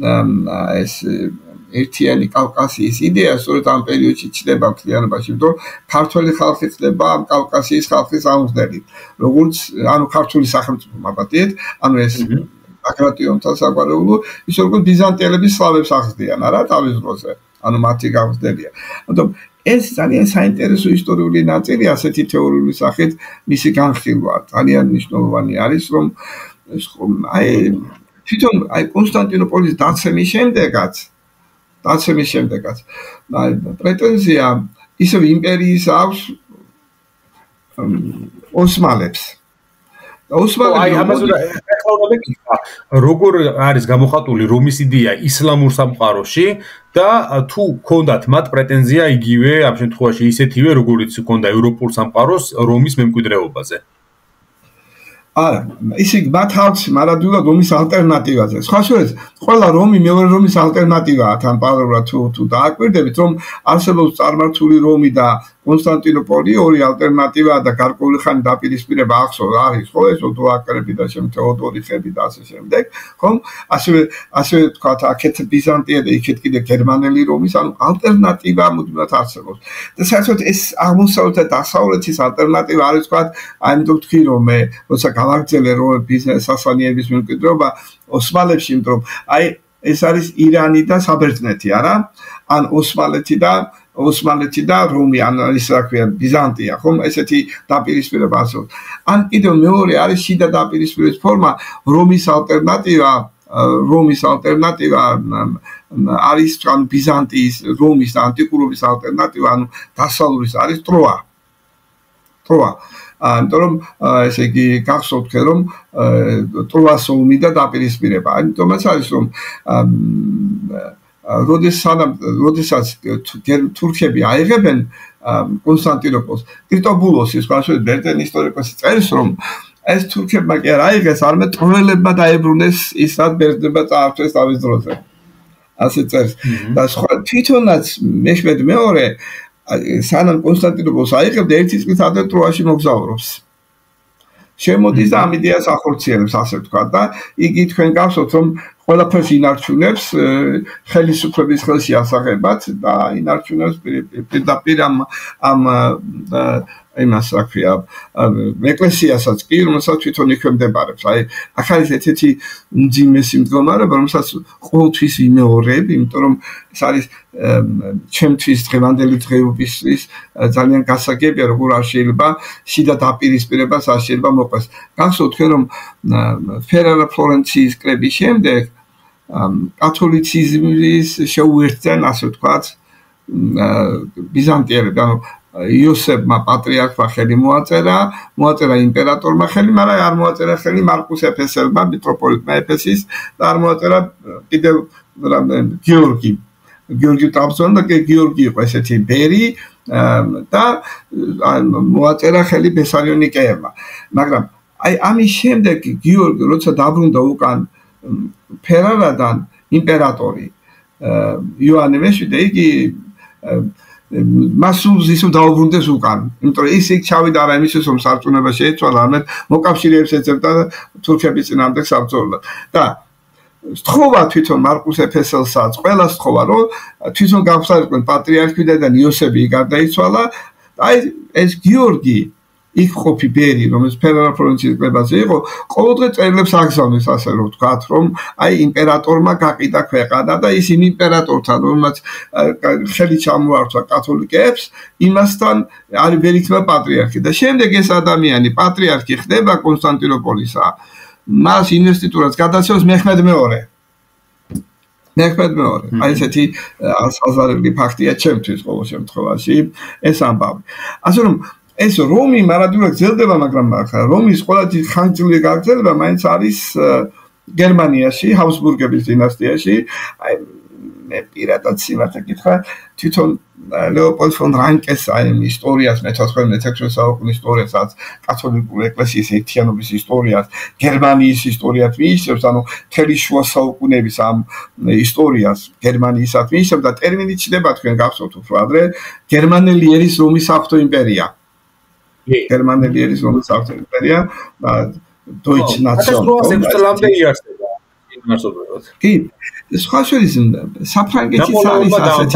ეს ერთიანი კავკასიის იდეა სწორედ ამ პერიოდში ჩნდება მთლიანობაში, იმიტომ ქართული ხალხი ხდება ამ კავკასიის ხალხის ამოსდელი. როგორც ანუ ქართული სახელმწიფო მაბატიეთ, ანუ ეს აკრატიონთა საგვარეულო, ის როგორც ბიზანტიელების სლავებს ახსდიან, არა თავის დროზე. ანუ მათი გამოსდელია. ანუ ეს ძალიან საინტერესო ისტორიული ნაწილი ასეთი თეორიული სახით მისი განხილვა ძალიან მნიშვნელოვანი არის, რომ აი თვითონ აი კონსტანტინოპოლის დაცემის შემდეგაც დაცემის შემდეგაც აი პრეტენზია ისევ იმპერიის აქვს ოსმალებს. აი ამაზე როგორ არის გამოხატული რომის იდეა ისლამურ სამყაროში და თუ ქონდათ მათ პრეტენზია იგივე ამ შემთხვევაში ისეთივე როგორიც ქონდა ევროპულ სამყაროს რომის მემკვიდრეობაზე. არა, ისე მათ აქვს მარადულად რომის ალტერნატივაზე. სხვა შორის, ყველა რომი მეორე რომის ალტერნატივაა, თან პარალელურად თუ თუ დააკვირდებით, რომ არსებობს წარმართული რომი და კონსტანტინოპოლი ორი ალტერნატივაა და გარკვეული ხანი დაპირისპირება ახსოვს არის, ხო, ეს ოდოაკრები და შემ თეოდორიხები და ასე შემდეგ, ხო? ასევე ასევე თქვა აქეთ ბიზანტია და იქეთ კიდე გერმანელი რომის, ანუ ალტერნატივა მუდმივად არსებობს. და საერთოდ ეს აღმოსავლეთ და დასავლეთის ალტერნატივა არის თქვა, აი მე ვთქვი რომ მე როცა გავაგრძელე რომ ბიზნეს სასანიების მემკვიდრეობა ოსმალებში, იმიტომ რომ აი ეს არის ირანი და საბერძნეთი, არა? ან ოსმალეთი და ოსმალეთი და რომი, ან ის რა ქვია, ბიზანტია, ხომ? ესეთი დაპირისპირება არსებობს. ან კიდევ მეორე არის შიდა დაპირისპირების ფორმა, რომის ალტერნატივა, რომის ალტერნატივა არის თან ბიზანტიის, რომის და ანტიკურობის ალტერნატივა, ანუ დასავლურის არის ტროა. ტროა. იმიტომ რომ ესე იგი გახსოვთ რომ ტროას ომი და დაპირისპირება. ამიტომაც არის რომ როდესაც თურქები აიღებენ კონსტანტინოპოლს, კრიტობულოსის ხაშურის ბერძენი ისტორიკოსი წერს რომ ეს თურქებმა კი არ აიღეს, არამედ ტროელებმა დაებრუნეს ის რაც ბერძნებმა წაართვეს თავის დროზე. ასე წერს. და სხვა თვითონაც მეშვიდ მეორე სანამ კონსტანტინოპოლს აიღებდა ერთი წლით ადრე ტროაში მოგზაურობს. შემოდის და ამ იდეას ახორციელებს, ასე ვთქვა და იგი თქვენ გახსოვთ რომ ყველაფერს ინარჩუნებს ხელისუფლების ხელში ასაღებად და ინარჩუნებს პირდაპირ ამ ამ იმას რა ქვია ეკლესიასაც კი რომელსაც თვითონ იქვემდებარებს. აი აქ არის ერთ-ერთი უმძიმესი მდგომარეობა, რომელსაც ყოველთვის ვიმეორებ, იმიტომ რომ ეს არის ჩემთვის დღევანდელი დღეობისთვის ძალიან გასაგებია, როგორ არ შეიძლება შიდა დაპირისპირებას არ შეიძლება მოყვეს. გახსოვთ თქვენ რომ ფერარა ფლორენციის კრების შემდეგ კათოლიციზმის შეუერთდნენ, ასე ვთქვათ, ბიზანტიელები, ანუ იოსებმა პატრიარქმა ხელი მოაწერა, მოაწერა იმპერატორმა ხელი, მაგრამ არ მოაწერა ხელი მარკუს ეფესელმა, მიტროპოლიტმა ეფესის და არ მოაწერა კიდევ გიორგი. გიორგი ტავსონდა და გიორგი იყო ესეთი ბერი და მოაწერა ხელი ბესარიონიკეებმა. მაგრამ აი ამის შემდეგ გიორგი როცა დაბრუნდა უკან ფერარადან იმპერატორი იოანე მეშვიდე, იგი მასულს ისე დაუბრუნდეს უკან, იმიტომ რომ ის იქ ჩავიდა არა იმისთვის რომ სარწმუნება შეეცვალა, არამედ მოკავშირეებს ეძებდა თურქების წინააღმდეგ საბრძოლოდ. და სთხოვა თვითონ მარკუს ეფესელსაც, ყველას სთხოვა რომ თვითონ გავხსარებენ პატრიარქიდან იოსები გარდაიცვალა, აი ეს გიორგი იქ ყოფი ბერი, რომელიც ფერარა პროვინციის კრებაზე იყო, ყოველდღე წერილებს აგზავნეს, ასე რომ ვთქვათ, რომ აი იმპერატორმა გაყიდა ქვეყანა და ის იმ იმპერატორთან, რომელმაც ხელი ჩამოართვა კათოლიკეებს, იმასთან არის ვერ იქნება პატრიარქი. და შემდეგ ეს ადამიანი პატრიარქი ხდება კონსტანტინოპოლისა. მას ინვესტიტურაც გადაცემს მეჰმედ მეორე. მეჰმედ მეორე. აი ესეთი საზარელი ფაქტია ჩემთვის ყოველ შემთხვევაში ეს ამბავი. ასე რომ ეს რომი მარადულად გრძელდება, მაგრამ რომის ყველაზე ხანგრძლივი გაგრძელება მაინც არის გერმანიაში, ჰაბსბურგების დინასტიაში. აი მე პირადად სიმართლე გითხრა, თვითონ ლეოპოლდ ფონ რანკეს აი ისტორიას, მეთოთხმეტ მეთექვსმეტ საუკუნის ისტორიასაც, კათოლიკური ეკლესიის ერთიანობის ისტორიას, გერმანიის ისტორიას მიიჩნევს, ანუ მთელი შუა საუკუნეების ამ ისტორიას გერმანიისად მიიჩნევს და ტერმინი ჩნდება თქვენ გახსოვთ უფრო ადრე, გერმანელი ერის რომის საფრთხო იმპერია. გერმანელი ერის რომის საფრთხო იმპერია და დოიჩ ნაციონ. ეს წლამდე იარსება იმასობრივად. კი, სხვა შორის საფრანგეთის არის ასეთი.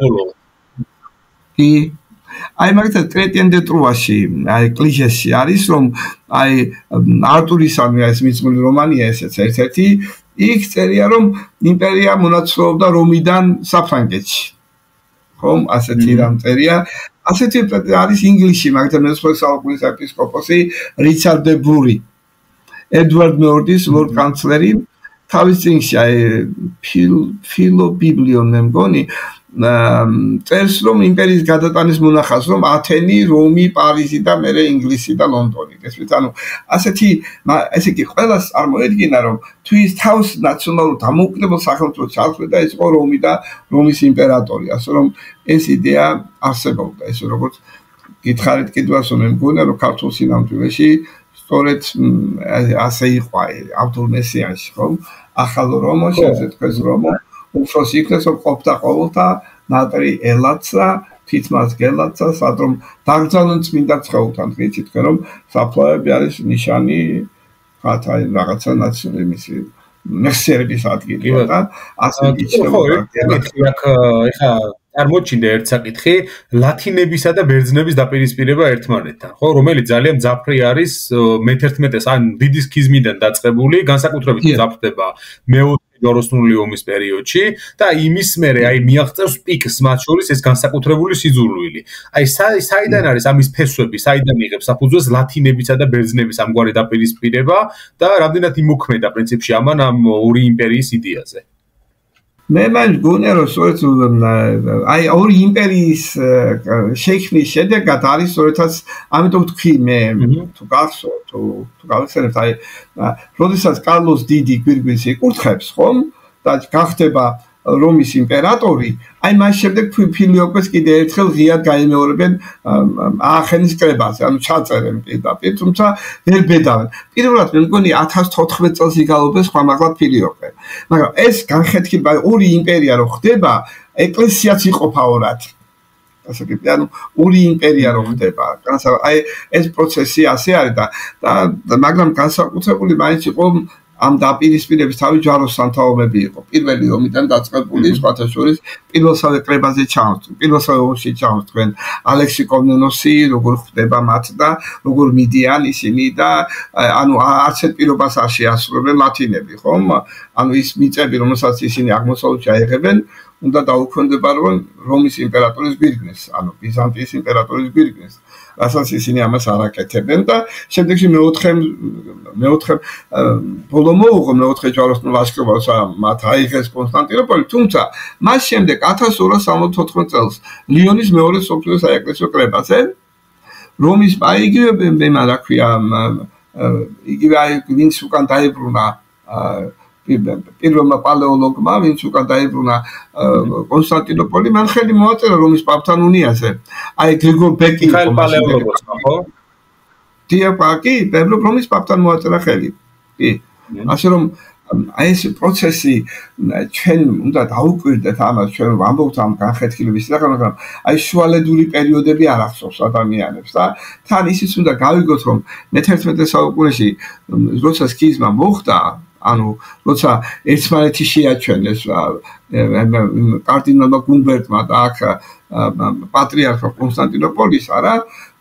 კი. აი მაგალითად კრეტიან დე ტრუაში, აი კლიშეში არის რომ აი არტურისანი ეს მიწმული რომანია ესეც ერთ-ერთი, იქ წერია რომ იმპერია მონაცვლეობდა რომიდან საფრანგეთში. ხომ, ასეთი რამ წერია. ასეთი არის ინგლისში, მაგალითად მეცხრე საუკუნის ეპისკოპოსი რიჩარდ დე ბური, ედვარდ მეორდის ლორდ კანცლერი, თავის წიგნში აი ფილობიბლიონ მე მგონი წერს რომ იმპერიის გადატანის მონახავს რომ ათენი, რომი, პარიზი და მერე ინგლისი და ლონდონი. ესეც ანუ ასეთი ესე იგი ყველას წარმოედგინა რომ თუ ის თავს ნაციონალურ დამოუკიდებელ სახელმწიფოს ჩაუშვიდა, ეს იყო რომი და რომის იმპერატორი. ასე რომ ეს იდეა არსებობდა, ესე როგორც გითხარით კიდევაც მე მგონია რომ ქართულ სინამდვილეში სწორედ ასე იყო ავტურ მესიანში, ხომ? ახალ რომოში, ასე თქვენ რომო, უფროსი იქნეს, რომ ყოფდა ყოველთა ნატრი ელაცა, თითმას გელაცა, სადრომ დაგრძალონ წმინდა ცხეულთან, ვიცით თქვენ რომ საფლავები არის ნიშანი, ხათ აი რაღაცა ნაციონალური მისი მეხსიერების ადგილი და ასე იჩნევა. ეხა წარმოჩინდა ერთ საკითხი ლათინებისა და ბერძნების დაპირისპირება ერთმანეთთან, ხო, რომელიც ძალიან მძაფრი არის მეთერთმეტეს ან დიდი სქიზმიდან დაწყებული, განსაკუთრებით მძაფრდება მეოთხე ჯვაროსნული ომის პერიოდში და იმის მერე აი მიაღწევს პიკს მათ შორის ეს განსაკუთრებული სიძულვილი. აი საიდან არის ამის ფესვები, საიდან იღებს საფუძვეს ლათინებისა და ბერძნების ამგვარი დაპირისპირება და რამდენად იმოქმედა პრინციპში ამან ამ ორი იმპერიის იდეაზე. მე მაინც გონია რომ სწორედ აი ორი იმპერიის შექმნის შედეგად არის სწორედაც ამიტომ თქვი მე თუ გახსოვთ თუ თუ გავხსენებთ აი როდესაც კარლოს დიდი გვირგვინს იკურთხებს ხომ და გახდება რომის იმპერატორი აი მას შემდეგ ფილიოპეს კიდე ერთხელ ღიად გაიმეორებენ აახენის კრებაზე ანუ ჩაწერენ პირდაპირ თუმცა ვერ ბედავენ პირველად მე მგონი ათას თოთხმეტ წელს იგალობენ სხვა მაღლა ფილიოპე მაგრამ ეს განხეთქილება ორი იმპერია რო ხდება ეკლესიაც იყოფა ორად ასე კი ანუ ორი იმპერია რო ხდება აი ეს პროცესი ასე არის და მაგრამ განსაკუთრებული მაინც იყო ამ დაპირისპირების თავი ჯვაროს სამთავრობები იყო პირველი ომიდან დაწყებული სხვათა შორის პირველსავე კრებაზე ჩავწვდით პირველსავე ომში ჩავწვდით ალექსი კომნენოსი როგორ ხდება მათ და როგორ მიდიან ისინი და ანუ არც ერთ პირობას არ შეასრულებენ ლათინები ხომ ანუ ის მიწები რომელსაც ისინი აღმოსავლეთში აიღებენ უნდა დაუქვემდებარონ რომის იმპერატორის გვირგვინს ანუ ბიზანტიის იმპერატორის გვირგვინს რასაც ისინი ამას არ აკეთებენ და შემდეგში მეოთხე მეოთხე ბოლო მოუღო მეოთხე ჯვაროსნულ ლაშქრობა როცა მათ აიღეს კონსტანტინოპოლი თუმცა მას შემდეგ ათას ორას სამოცდათოთხმეტ წელს ლიონის მეორე სოფლიო საეკლესიო კრებაზე რომის აი იგივე მე რა ქვია იგივე აი ვინც უკან დაიბრუნა პირველმა პალეოლოგმა ვინც უკან დაიბრუნა კონსტანტინოპოლი მან ხელი მოაწერა რომის პაპთან უნიაზე აი გრიგორ ბეკი პალეოლოგოს ხო დიაპაკი რომის პაპთან მოაწერა ხელი კი ასე რომ აი ეს პროცესი ჩვენ უნდა დაუკვირდეთ ამას ჩვენ ვამბობთ ამ განხეთქილების და მაგრამ აი შუალედური პერიოდები არ ახსოვს ადამიანებს და თან ისიც უნდა გავიგოთ რომ მეთერთმეტე საუკუნეში როცა სქიზმა მოხდა ანუ როცა ერთმანეთი შეაჩვენეს კარდინალმა გუმბერტმა და აქ პატრიარქ კონსტანტინოპოლის არა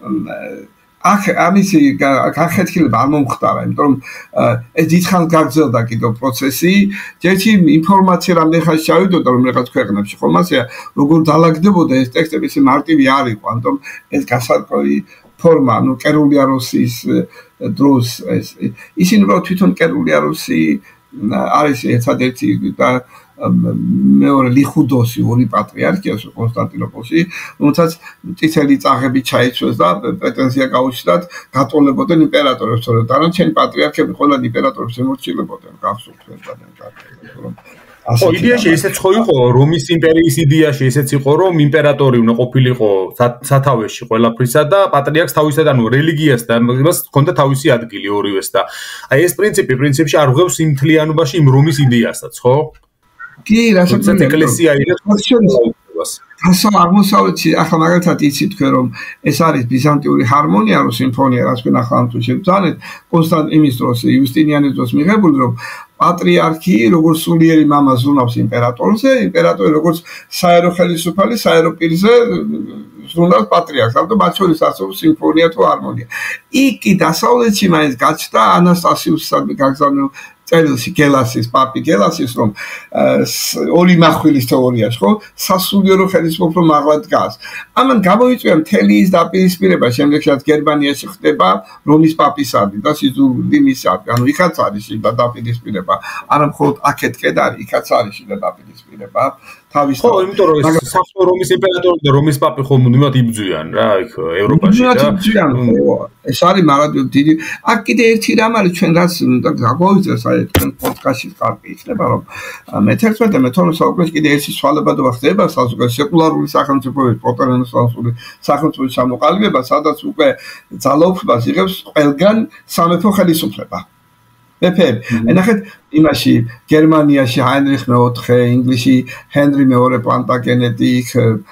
აქ ამისი განხეთქილება არ მომხდარა იმიტომ რომ ეს დიდხანს გაგრძელდა კიდევ პროცესი ჯერჯი ინფორმაცია რამდენ ხანს ჩავიდოდა რომ რაღაც ქვეყნებში ხომ ასეა როგორ დალაგდებოდა ეს ტექსტები ისე მარტივი არ იყო ამიტომ ეს გასარკვევი ფორმა ნუ კერულიაროსის დროს ეს ისინი რო თვითონ კერულიაროსი არის ერთადერთი და მეორე ლიხუდოსი ორი პატრიარქიას კონსტანტინოპოლში რომელსაც წითელი წაღები ჩაიცვეს და პრეტენზია გაუჩნდათ გატოლებოდნენ იმპერატორებს თორემ დანარჩენი პატრიარქები ყველა იმპერატორებს ემორჩილებოდნენ გახსოვდნენ რომ ო იდეაში ესეც ხო იყო რომის იმპერიის იდეაში ესეც იყო რომ იმპერატორი უნდა ყოფილიყო სათავეში ყველაფრისა და პატრიარქს თავისად ანუ რელიგიას და იმას ჰქონდა თავისი ადგილი ორივეს და აი ეს პრინციპი პრინციპში არ ღვევს იმ თლიანობაში იმ რომის იდეასაც ხო კი რასაც ეკლესია იდეას ასა აღმოსავლეთში ახლა მაგალითად იცით თქვენ რომ ეს არის ბიზანტიური ჰარმონია რო სიმფონია რაც თქვენ ახლა ამ თუ შევძალეთ კონსტანტინის დროს იუსტინიანეს დროს მიღებული რომ პატრიარქი როგორც სულიერი მამა ზრუნავს იმპერატორზე იმპერატორი როგორც საერო ხელისუფალი საერო პირზე ზრუნავს პატრიარქს ამიტომ მათ შორის არსებობს სიმფონია თუ ჰარმონია იქ კი დასავლეთში მაინც გაჩნდა ანასტასიუსის გაგზავნილ წერილში გელასის პაპი გელასის რომ ორი მახვილის თეორიას ხო სასულიერო ხელისუფლებო მაღლა დგას ამან გამოიწვია მთელი ის დაპირისპირება შემდეგშიც გერმანიაში ხდება რომის პაპისადმი და სიძულვილი მისადმი ანუ იქაც არის და დაპირისპირება არა მხოლოდ აქეთ კედარი იქაც არის და დაპირისპირება თავის ხო, იმიტომ რომ ეს საფრთხე რომის იმპერატორი და რომის პაპი ხომ მუდმივად იბძვიან რა იქ ევროპაში და იბძვიან ხო ეს არის მაგრამ დიდი აქ კიდე ერთი რამ არის ჩვენ რაც გაგვაუძეს აი თქვენ პოდკასტში კარგი იქნება რომ მე-თერთმეტე მე-თორმეტე საუკუნეში კიდე ერთი სვალებადობა ხდება საზოგადოებრივი სეკულარული სახელმწიფოების პროტესტანტული სახელმწიფოების ჩამოყალიბება სადაც უკვე ძალაუფლებას იღებს ყველგან სამეფო ხელისუფლება მეფეები. ნახეთ იმაში გერმანიაში ჰაინრიხ მეოთხე, ინგლისში ჰენრი მეორე პლანტაგენეტი, იქ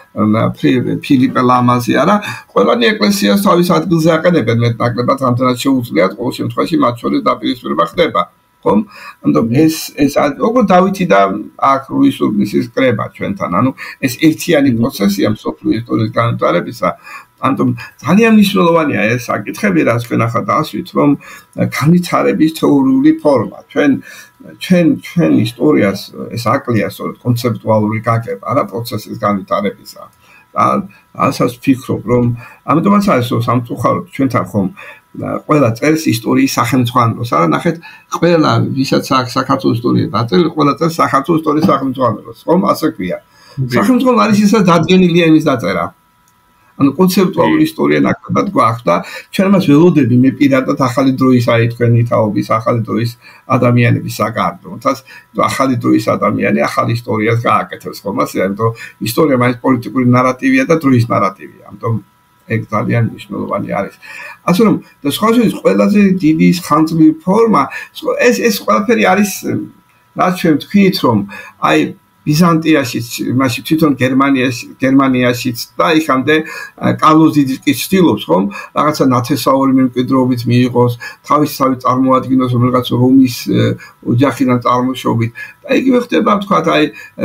ფილიპე ლამაზი არა, ყველანი ეკლესიას თავის ადგილზე აყენებენ მეტნაკლებად რამდენად შეუძლიათ, ყოველ შემთხვევაში მათ შორის დაპირისპირება ხდება. ხომ? ანუ ეს ეს როგორ დავითი და აქ ლუის ურბნისის კრება ჩვენთან, ანუ ეს ერთიანი პროცესია მსოფლიო ისტორიის განვითარებისა. ანუ ძალიან მნიშვნელოვანია ეს საკითხები, რაც ჩვენ ახლა დაასვით, რომ განვითარების თეორიული ფორმა. ჩვენ ჩვენ ჩვენ ისტორიას ეს აკლია სწორედ კონცეპტუალური გაგება, არა პროცესის განვითარებისა. და ასაც ვფიქრობ, რომ ამიტომაც არის რომ სამწუხაროდ ჩვენთან ხომ ყველა წერს ისტორიის სახელმძღვანელოს, არა ნახეთ, ყველა ვისაც აქვს საქართველოს ისტორია დაწერილი, ყველა წერს საქართველოს ისტორიის სახელმძღვანელოს, ხომ ასე ქვია. სახელმძღვანელო არის ისაც დადგენილია იმის დაწერა. ანუ კონცეპტუალური ისტორია ნაკლებად გვაქვს და ჩვენ მას ველოდები მე პირადად ახალი დროის აი თქვენი თაობის ახალი დროის ადამიანების საკითხი. თუმცა ახალი დროის ადამიანი ახალი ისტორიას გააკეთებს ხომ ასე, ამიტომ ისტორია მაინც პოლიტიკური ნარატივია და დროის ნარატივია. ამიტომ ეგ ძალიან მნიშვნელოვანი არის. ასე რომ და სხვა შორის ყველაზე დიდი ხანძრული ფორმა ეს ეს ყველაფერი არის რაც ჩვენ ვთქვით რომ აი ბიზანტიაშიც, მაშინ თვითონ გერმანიაში, გერმანიაშიც და იქამდე კარლოს დიდის კი ცდილობს, ხომ? რაღაცა ნათესაური მემკვიდრეობით მიიღოს, თავის თავი წარმოადგინოს, რომელიღაც რომის ოჯახიდან წარმოშობით. და იგივე ხდება, თქვათ, აი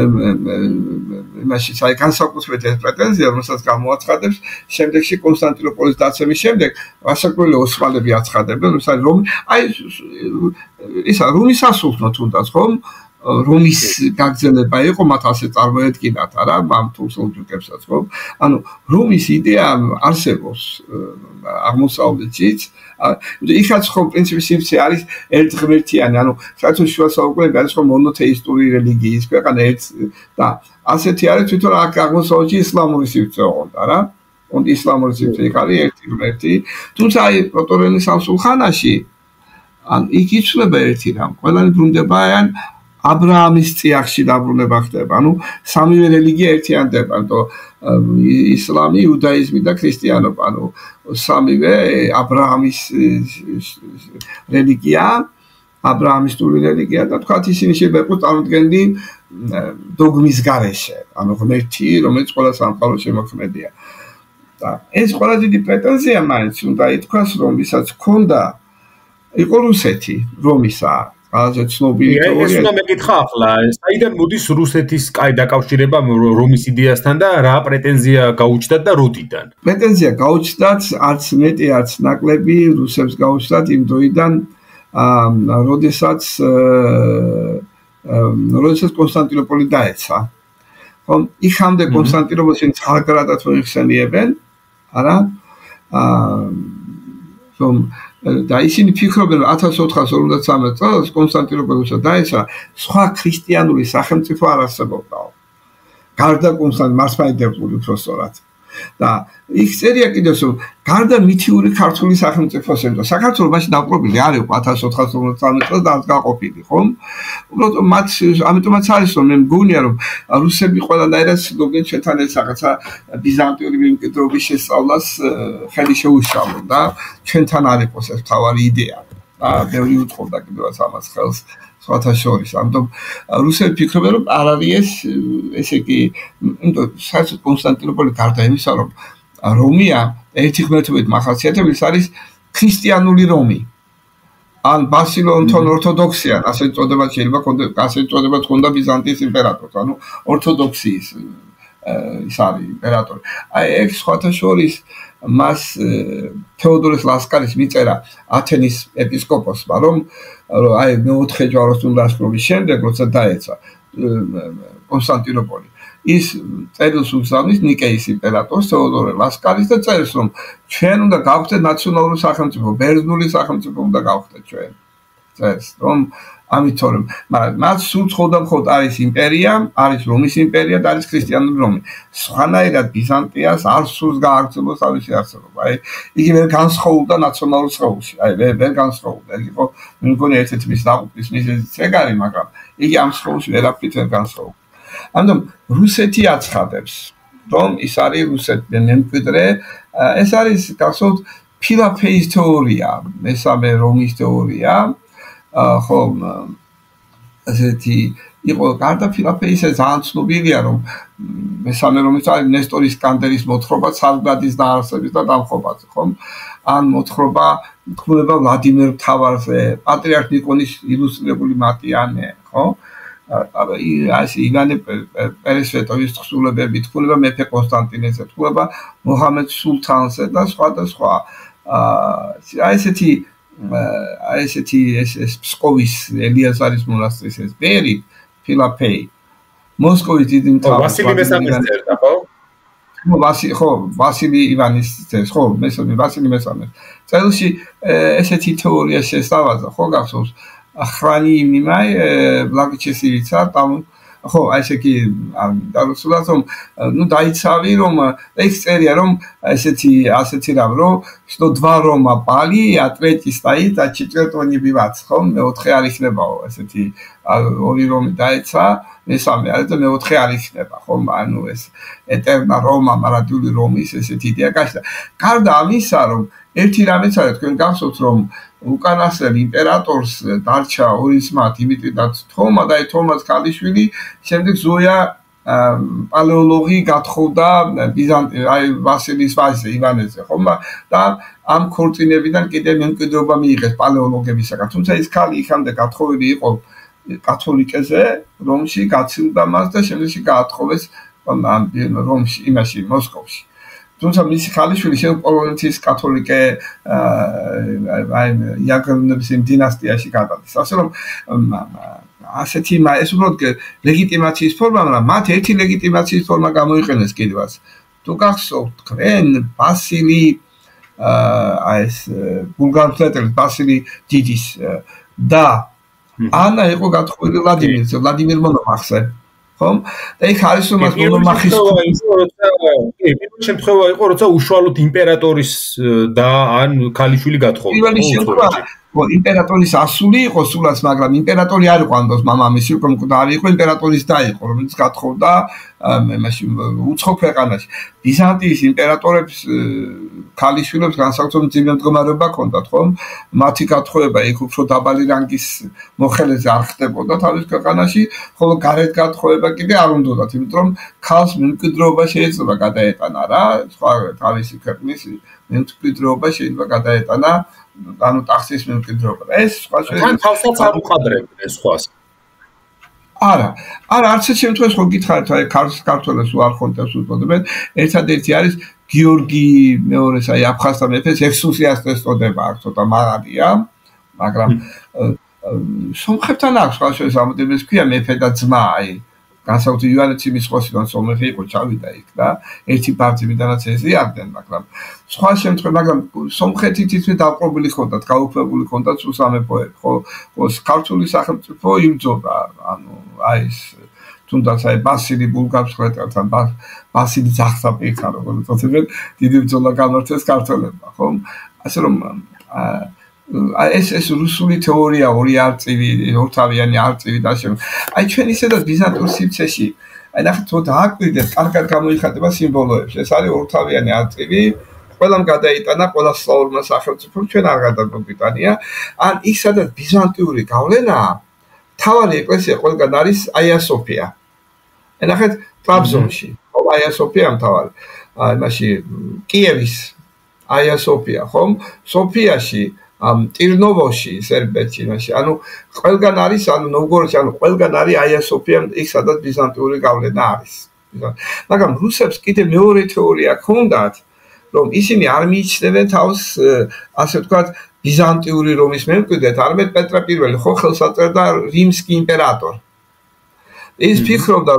მაშინ აი განსაკუთრებით ეს პრეტენზია, რომელსაც გამოაცხადებს, შემდეგში კონსტანტინოპოლის დაცემის შემდეგ, ასაკურელი ოსმალები აცხადებენ, რომ რომ აი ისა რომის სასულთნო თუნდაც, ხომ? რომის გაგრძელება იყო მათ ასე წარმოედგინათ არა ამ თუ სელჯუკებსაც ხო ანუ რომის იდეა არსებობს აღმოსავლეთშიც იქაც ხო პრინციპი სივრცე არის ერთღმერთიანი ანუ საერთოდ შუა საუკუნეებში არის ხო მონოთეისტური რელიგიის ქვეყანა ერთ და ასეთი არის თვითონ აქ აღმოსავლეთში ისლამური სივრცე ოღონდ არა ოღონდ ისლამური სივრცე იქ არის ერთი ღმერთი თუმცა აი პროტორენის სამსულხანაში ან იქ იცვლება ერთი რამ ყველანი ბრუნდებიან აბრაამის წიაღში დაბრუნება ხდება. ანუ სამივე რელიგია ერთიანდება, ანუ ისლამი, იუდაიზმი და ქრისტიანობა. ანუ სამივე აბრაამის რელიგია, აბრაამისტური რელიგია და თქვათ ისინი შეიძლება წარმოდგენილი დოგმის გარეშე. ანუ ღმერთი, რომელიც ყველა სამყაროს შემოქმედია. და ეს ყველა დიდი პრეტენზია მაინც უნდა ითქვას, რომ ვისაც ჰქონდა იყო რუსეთი, რომისა ასე ცნობილი თეორია. ეს უნდა მეკითხა ახლა, საიდან მოდის რუსეთის კაი დაკავშირება რომის იდეასთან და რა პრეტენზია გაუჩნდათ და როდიდან? პრეტენზია გაუჩნდათ, არც მეტი, არც ნაკლები რუსებს გაუჩნდათ იმ დროიდან, როდესაც როდესაც კონსტანტინოპოლი დაეცა. ხომ, იქამდე კონსტანტინოპოლში ცალკარადაც მოიხსენიებენ, არა? რომ და ისინი ფიქრობენ რომ ათას ოთხას ორმოცდამეტ წელს კონსტანტინოპოლში დაეცა სხვა ქრისტიანული სახელმწიფო არ არსებობდაო. გარდა კონსტანტინოპოლის მართლმადიდებლური უბრალოდ. და იქ წერია კიდევ რომ გარდა მითიური ქართული სახელმწიფოსებდა საქართველოს მაშინ დაპყრობილი არ იყო ათას ოთხას ორმოცდამეტ წელს და არ გაყოფილი ხომ? უბრალოდ მათ ამიტომაც არის რომ მე მგონია რომ რუსები ყველანაირად ცდილობენ ჩვენთან ეს რაღაცა ბიზანტიური მემკვიდრეობის შესწავლას ხელი შეუშალონ და ჩვენთან არ იყოს ეს თავარი იდეა. და ბევრი უთხოვდა კიდევაც ამას ხელს სხვათა შორის. ამიტომ რუსები ფიქრობენ რომ არ არის ეს ესე იგი იმიტომ საერთოდ კონსტანტინოპოლი გარდა იმისა რომ რომია ერთი ღმერთობით მახასიათებლის არის ქრისტიანული რომი. ან ბასილონთან ორთოდოქსია, ასე წოდება შეიძლება ქონდეს, ასე წოდება ქონდა ბიზანტიის იმპერატორს, ანუ ორთოდოქსიის ის არის იმპერატორი. აი ეგ სხვათა შორის მას თეოდორეს ლასკარის მიწერა ათენის ეპისკოპოსმა, რომ აი მეოთხე ჯვაროსნული ლაშქრობის შემდეგ, როცა დაეცა კონსტანტინოპოლი, ის წერილს უგზავნის ნიკეის იმპერატორს თეოდორე ლასკარის და წერს, რომ ჩვენ უნდა გავხდეთ ნაციონალური სახელმწიფო, ბერძნული სახელმწიფო უნდა გავხდეთ ჩვენ. წერს, რომ ამიტომ, მაგრამ მათ სულ ხოდა მხოლოდ არის იმპერია, არის რომის იმპერია და არის ქრისტიანული რომი. სხვანაირად ბიზანტიას არ სურს გააგრძელოს თავისი არსებობა. აი, იგი ვერ განსხვავდა ნაციონალურ სხეულში. აი, ვერ ვერ განსხვავდა. იგი ხო, მე მგონი ერთ-ერთი მის დაყუპის მიზეზიც ეგ არის, მაგრამ იგი ამ სხეულში ვერაფრით ვერ განსხვავდა. ამიტომ რუსეთი აცხადებს, რომ ის არის რუსეთის მემკვიდრე, ეს არის გახსოვთ ფილაფეის თეორია, მესამე რომის თეორია. ხო ასეთი იყო გარდა ფილაფეისა ძალიან ცნობილია რომ მესამე რომის არის ნესტორის სკანდერის მოთხრობა ცალგადის დაარსების და დამხობაზე ხო ან მოთხრობა თქმულება ვლადიმერ მთავარზე პატრიარქ ნიკონის ილუსტრირებული მატიანე ხო აი ივანე პერესვეტოვის თხზულებები თქმულება მეფე კონსტანტინეზე თქმულება მოჰამედ სულთანზე და სხვა და სხვა აი ესეთი აი ესეთი ეს ეს ფსკოვის ელიაზარის მონასტრის ეს ბერი ფილაფეი მოსკოვის დიდი მთავარი ვასილი მესამეს წერდა ხო? ხო ვასილი ხო ვასილი ივანის წერს ხო მესამე ვასილი მესამე წელში ესეთი თეორია შესთავაზა ხო გახსოვს ხრანი მიმაი ბლაგიჩესილიცა და ხო აი ესე კი დაუსულაც რომ ну დაიცავი რომ ეს წერია რომ ესეთი ასეთი რამ რომ что два рома пали а третий стоит а четвертого не бивать ხო მეოთხე არ იქნებაო ესეთი ორი რომი დაეცა მესამე არის და მეოთხე არ იქნება ხო ანუ ეს ეტერნა რომა მარადიული რომის ესეთი იდეა გაჩნდა გარდა ამისა რომ ერთი რამეც არის თქვენ გახსოვთ რომ უკანასკნელ იმპერატორს დარჩა ორი ძმა დიმიტრი და თომა და თომას ქალიშვილი შემდეგ ზოია პალეოლოგი გათხოვდა ბიზანტი აი ვასილის ვაჟზე ივანეზე ხომ და ამ ქორწინებიდან კიდე მემკვიდრეობა მიიღეს პალეოლოგებისაგან თუმცა ის ქალი იქამდე გათხოვილი იყო კათოლიკეზე რომში გაცილდა მას და შემდეგში გაათხოვეს რომში იმაში მოსკოვში თუმცა მისი ხალიშვილი შენ პოლონეთის კათოლიკე აი იაგელონების დინასტიაში გადადის ასე რომ ასეთი ეს უბრალოდ ლეგიტიმაციის ფორმა მაგრამ მათ ერთი ლეგიტიმაციის ფორმა გამოიყენეს კიდევაც თუ გახსოვთ თქვენ ბასილი აი ეს ბულგარეთის ბასილი დიდის და ანა იყო გათხოვილი ვლადიმირზე ვლადიმირ მონომახზე ხომ? და იქ არის რომ მას მონომახის პირველ შემთხვევა იყო როცა უშუალოდ იმპერატორის და ან ქალიშვილი გათხოვდა. პირველი შემთხვევა იმპერატორის ასული იყო სულაც, მაგრამ იმპერატორი არ იყო ამბობს მამამისი, უკვე მკვდარი იყო იმპერატორის და იყო, რომელიც გათხოვდა იმაში უცხო ქვეყანაში. ბიზანტიის იმპერატორებს ქალიშვილებს განსაკუთრებით მძიმე მდგომარეობა ჰქონდათ, ხომ? მათი გათხოვება იქ უფრო დაბალი რანგის მოხელეზე არ ხდებოდა თავის ქვეყანაში, ხოლო გარეთ გათხოვება კიდე არ უნდათ, იმიტომ რომ ქალს მემკვიდრეობა შეიძლება გადაეტანა რა, სხვა თავისი ქვეყნის მემკვიდრეობა შეიძლება გადაეტანა ანუ ტახტის მემკვიდრეობა. ეს სხვა შეიძლება თან თავსაც არ უყადრებდნენ სხვას. არა, არა, არც ერთ შემთხვევაში ხო გითხარით, აი ქართველებს უარ ხონტებს უწოდებენ. ერთადერთი არის გიორგი მეორეს, აი აფხაზთა მეფეს ექსუსიასტეს წოდება აქვს, ცოტა მაღალია, მაგრამ სომხებთან აქვს სხვა შეიძლება ამოდებს ქვია მეფე და ძმა, აი განსაკუთრებით ივანე ციმისხოსიდან სომხი იყო ჩავიდა იქ და ერთი ბრძიმიდანაც ეზიარდნენ, მაგრამ სხვა შემთხვევაში, მაგრამ სომხეთი თითქმის დაყრობილი ხონდათ, გაუფლებული ხონდათ სამეფოები, ხო? ხო, ქართული სახელმწიფო იბრძოდა, ანუ აი ეს თუნდაც აი ბასილი ბულგარსკრეთან ბასილი ძახთა პირთან, როგორც უწოდებენ, დიდი ბრძოლა გამართეს ქართველებმა, ხო? ასე რომ ეს ეს რუსული თეორია ორი არწივი, ორთავიანი არწივი და ასე. აი ჩვენ ისედაც ბიზანტიურ სივრცეში, აი ნახეთ თუ დააკვირდეთ, კარგად გამოიხატება სიმბოლოებში. ეს არის ორთავიანი არწივი, ყველამ გადაიტანა ყველა სლავურმა სახელმწიფომ, ჩვენ არ გადაგვიტანია. ან ის სადაც ბიზანტიური გავლენაა, თავარი ეკლესია ყველგან არის აია სოფია. აი ნახეთ ტრაბზონში, ხო, აია სოფია მთავარი. აი მაშინ კიევის აია სოფია, ხომ? სოფიაში ამ ტირნოვოში სერბეთში მაშინ ანუ ყველგან არის ანუ ნოვგოროდში ანუ ყველგან არის აია სოფია იქ სადაც ბიზანტიური გავლენა არის მაგრამ რუსებს კიდე მეორე თეორია ჰქონდათ რომ ისინი არ მიიჩნევენ თავს ასე ვთქვათ ბიზანტიური რომის მემკვიდრედ არამედ პეტრე პირველი ხო ხელს აწერდა რიმსკი იმპერატორი ის ფიქრობდა რომ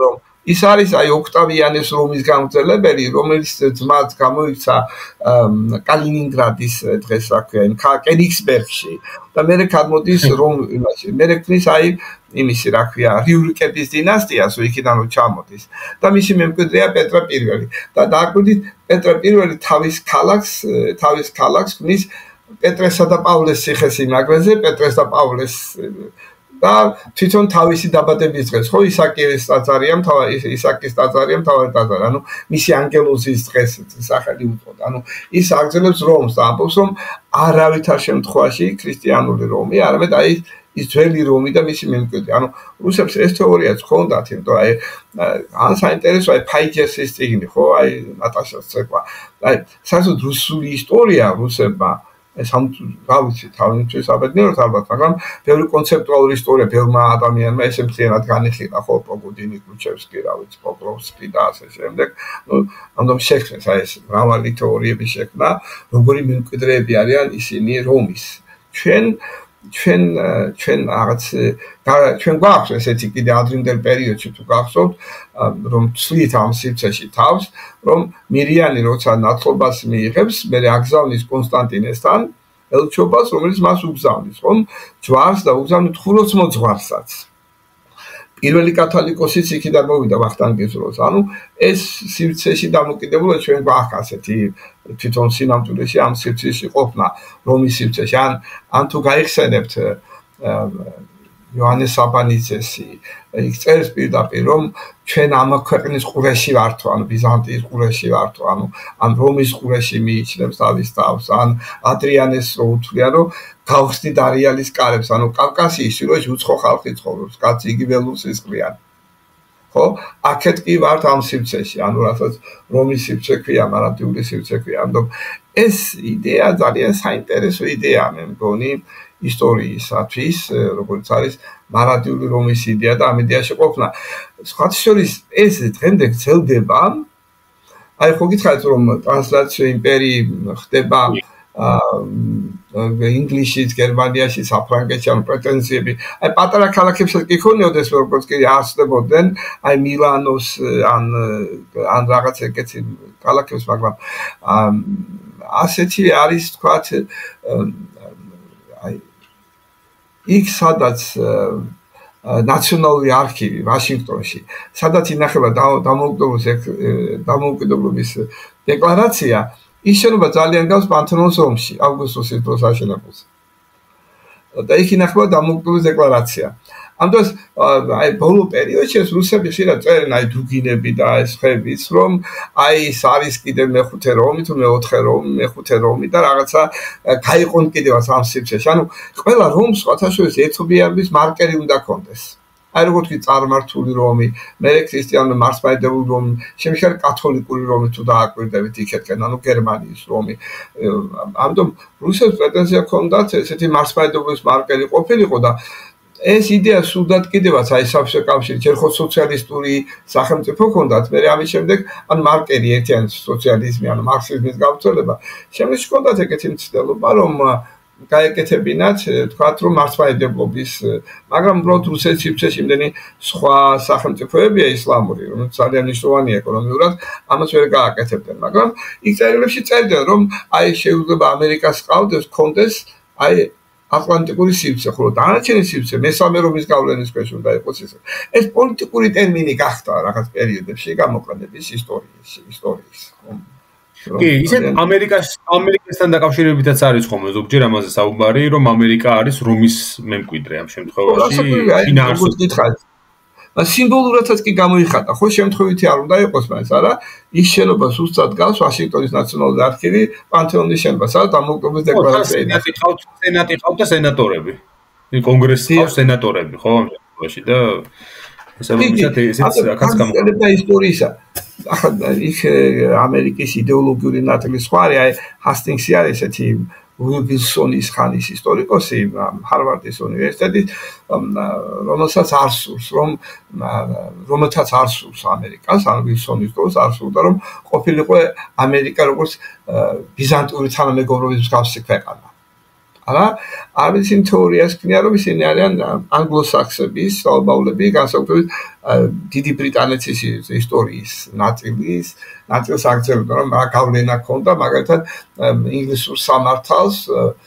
ის არის აი ოქტავიანეს რომის გამგრძელებელი, რომელიც ძმაც გამოიცა კალინინგრადის დღეს რა ქვია, კენიგსბერგში და მე გამოდის რომ იმაში, მე ქმნის აი იმისი რა ქვია, რივრიკების დინასტიას, იქიდან რომ ჩამოდის და მისი მემკვიდრეა პეტრე პირველი და დააკვირდით პეტრე პირველი თავის ქალაქს, თავის ქალაქს ქმნის პეტრესა და პავლეს ციხესიმაგრეზე, პეტრეს და პავლეს და თვითონ თავისი დაბადების დღეს, ხო, ისაკის ტაძარია, თავი ისაკის ტაძარია, თავი ტაძარი, ანუ მისი ანგელოზის დღეს სახელი უწოდა. ანუ ის აგრძელებს რომს და ამბობს, რომ არავითარ შემთხვევაში ქრისტიანული რომი, არამედ აი ის ძველი რომი და მისი მემკვიდრე. ანუ რუსებს ეს თეორიაც ჰქონდათ, იმიტომ აი ან საინტერესო აი ფაიჯესის წიგნი, ხო, აი ნატაშას ცეკვა. აი საერთოდ რუსული ისტორია რუსებმა ეს ამ რა ვიცი, თავისთვის აბედნიეროდ ალბათ, მაგრამ ბევრი კონცეპტუალური ისტორია, ბევრმა ადამიანმა ესე მთლიანად განიხილა, ხო, პოგოდინი, კრუჩევსკი, რა ვიცი, პოკროვსკი და ასე შემდეგ. ნუ ამიტომ შექმნეს აი ეს მრავალი თეორიები შექმნა, როგორი მემკვიდრეები არიან ისინი რომის. ჩვენ ჩვენ ჩვენ რაღაც ჩვენ გვაქვს ესეთი კიდე ადრინდელ პერიოდში თუ გახსოვთ, რომ ცვლით ამ სივრცეში თავს, რომ მირიანი როცა ნათლობას მიიღებს, მე აგზავნის კონსტანტინესთან ელჩობას, რომელიც მას უგზავნის, ხომ? ჯვარს და უგზავნის თხუროს მოძღვარსაც. პირველი კათოლიკოსიც იქიდან მოვიდა ვახტანგის დროს. ანუ ეს სივრცეში დამოკიდებულა ჩვენ გვაქვს ასეთი თვითონ სინამდვილეში ამ სივრცეში ყოფნა რომის სივრცეში. ან ან თუ გაიხსენებთ იოანეს საბანიძესი იქ წერს პირდაპირ რომ ჩვენ ამ ქვეყნის ყურეში ვართო, ანუ ბიზანტიის ყურეში ვართო, ანუ ან რომის ყურეში მიიჩნევს თავის თავს, ან ადრიანეს რო უთვლიან რომ გავხსნით არიალის კარებს, ანუ კავკასიის შუაში უცხო ხალხი ცხოვრობს, კაც იგი ველურს ისყრიან. ხო? აქეთ კი ვართ ამ სივრცეში, ანუ რასაც რომის სივრცე ქვია, მარადიული სივრცე ქვია. ამიტომ ეს იდეა ძალიან საინტერესო იდეაა, მე მგონი ისტორიისათვის, როგორც არის მარადიული რომის იდეა და ამ იდეაში ყოფნა. სხვა შორის ეს დღემდე გრძელდება. აი ხო გითხარით რომ ტრანსლაციო იმპერია ხდება ინგლისშიც, გერმანიაში, საფრანგეთში ან პრეტენზიები. აი პატარა ქალაქებსაც კი ქონიოდეს როგორც კი არსებობდნენ, აი მილანოს ან ან რაღაც ეგეთი ქალაქებს, მაგრამ ასეთი არის თქვათ აი იქ სადაც ნაციონალური არქივი ვაშინგტონში, სადაც ინახება დამოუკიდებლობის დეკლარაცია, ის შენობა ძალიან გავს პანთეონოს რომში, ავგუსტუსის დროს აშენებულს. და იქ ინახება დამოუკიდებლობის დეკლარაცია. ამ დროს აი ბოლო პერიოდში რუსები ხშირად წერენ აი დუგინები და ეს ხებიც, რომ აი ეს არის კიდე მეხუთე რომი თუ მეოთხე რომი, მეხუთე რომი და რაღაცა გაიყონ კიდევაც ამ სივრცეში. ანუ ყველა რომს სხვათაშორის ერთობლივობის მარკერი უნდა ქონდეს. აი როგორც კი წარმართული რომი, მერე ქრისტიანული მართლმადიდებლური რომი, შემდგარ კათოლიკური რომი თუ დააკვირდებით იქეთკენ, ანუ გერმანიის რომი. ამიტომ რუსებს პრეტენზია ჰქონდათ ესეთი მართლმადიდებლობის მარკერი ყოფილიყო და ეს იდეა სულდად კიდევაც აი საბჭოთა კავშირში ერთხელ სოციალისტური სახელმწიფო ჰქონდათ, მე ამის შემდეგ ან მარკერი ერთიანი სოციალიზმი, ან მარქსიზმის გავრცელება. შემდგომ ჰქონდათ ეგეთი მცდელობა, რომ გაეკეთებინათ, თქვათ რომ მართლმადიდებლობის, მაგრამ უბრალოდ რუსეთის სივრცეში იმდენი სხვა სახელმწიფოებია ისლამური, რომელიც ძალიან მნიშვნელოვანია ეკონომიურად, ამას ვერ გააკეთებდნენ, მაგრამ იქ წერილებში წერდნენ, რომ აი შეუძლება ამერიკას ყავდეს, ჰქონდეს აი ატლანტიკური სივრცე, ხოლო დანარჩენი სივრცე მესამე რომის გავლენის ქვეშ უნდა იყოს ისე. ეს პოლიტიკური ტერმინი გახდა რაღაც პერიოდებში გამოყენების ისტორიაში, ისტორიის. კი, ისე ამერიკას ამერიკასთან დაკავშირებითაც არის ხოლმე ზოგჯერ ამაზე საუბარი, რომ ამერიკა არის რომის მემკვიდრე ამ შემთხვევაში. შინაარსად სიმბოლურადაც კი გამოიხატა, ხო შემთხვევითი არ უნდა იყოს, მაგრამ არა, ის შენობა სუსტად გავს ვაშინგტონის ნაციონალური არქივი, პანთეონის შენობა, სადაც დამოუკიდებლობის დეკლარაცია. სენატი ყავთ, სენატი ყავთ და სენატორები. კონგრესი ყავს სენატორები, ხო, ამ შემთხვევაში და ესაბამისად ესეც აქაც გამოხატა ისტორიისა. ახლა იქ ამერიკის იდეოლოგიური ნაწილი სხვა არის, აი ჰასტინგსი არის ესეთი ვილსონის ხანის ისტორიკოსი ჰარვარდის უნივერსიტეტის, რომელსაც არ სურს, რომ რომელთაც არ სურს ამერიკას, ან ვილსონის დროს არ სურდა, რომ ყოფილიყო ამერიკა როგორც ბიზანტიური თანამეგობრობის მსგავსი ქვეყანა. არა, არის იმ თეორიას ქნია, რომ ისინი არიან ანგლოსაქსების სწავლობლები, განსაკუთრებით დიდი ბრიტანეთის ისტორიის ნაწილის, ნაწილს აგრძელებდა, რომ რა გავლენა ქონდა, მაგალითად ინგლისურ სამართალს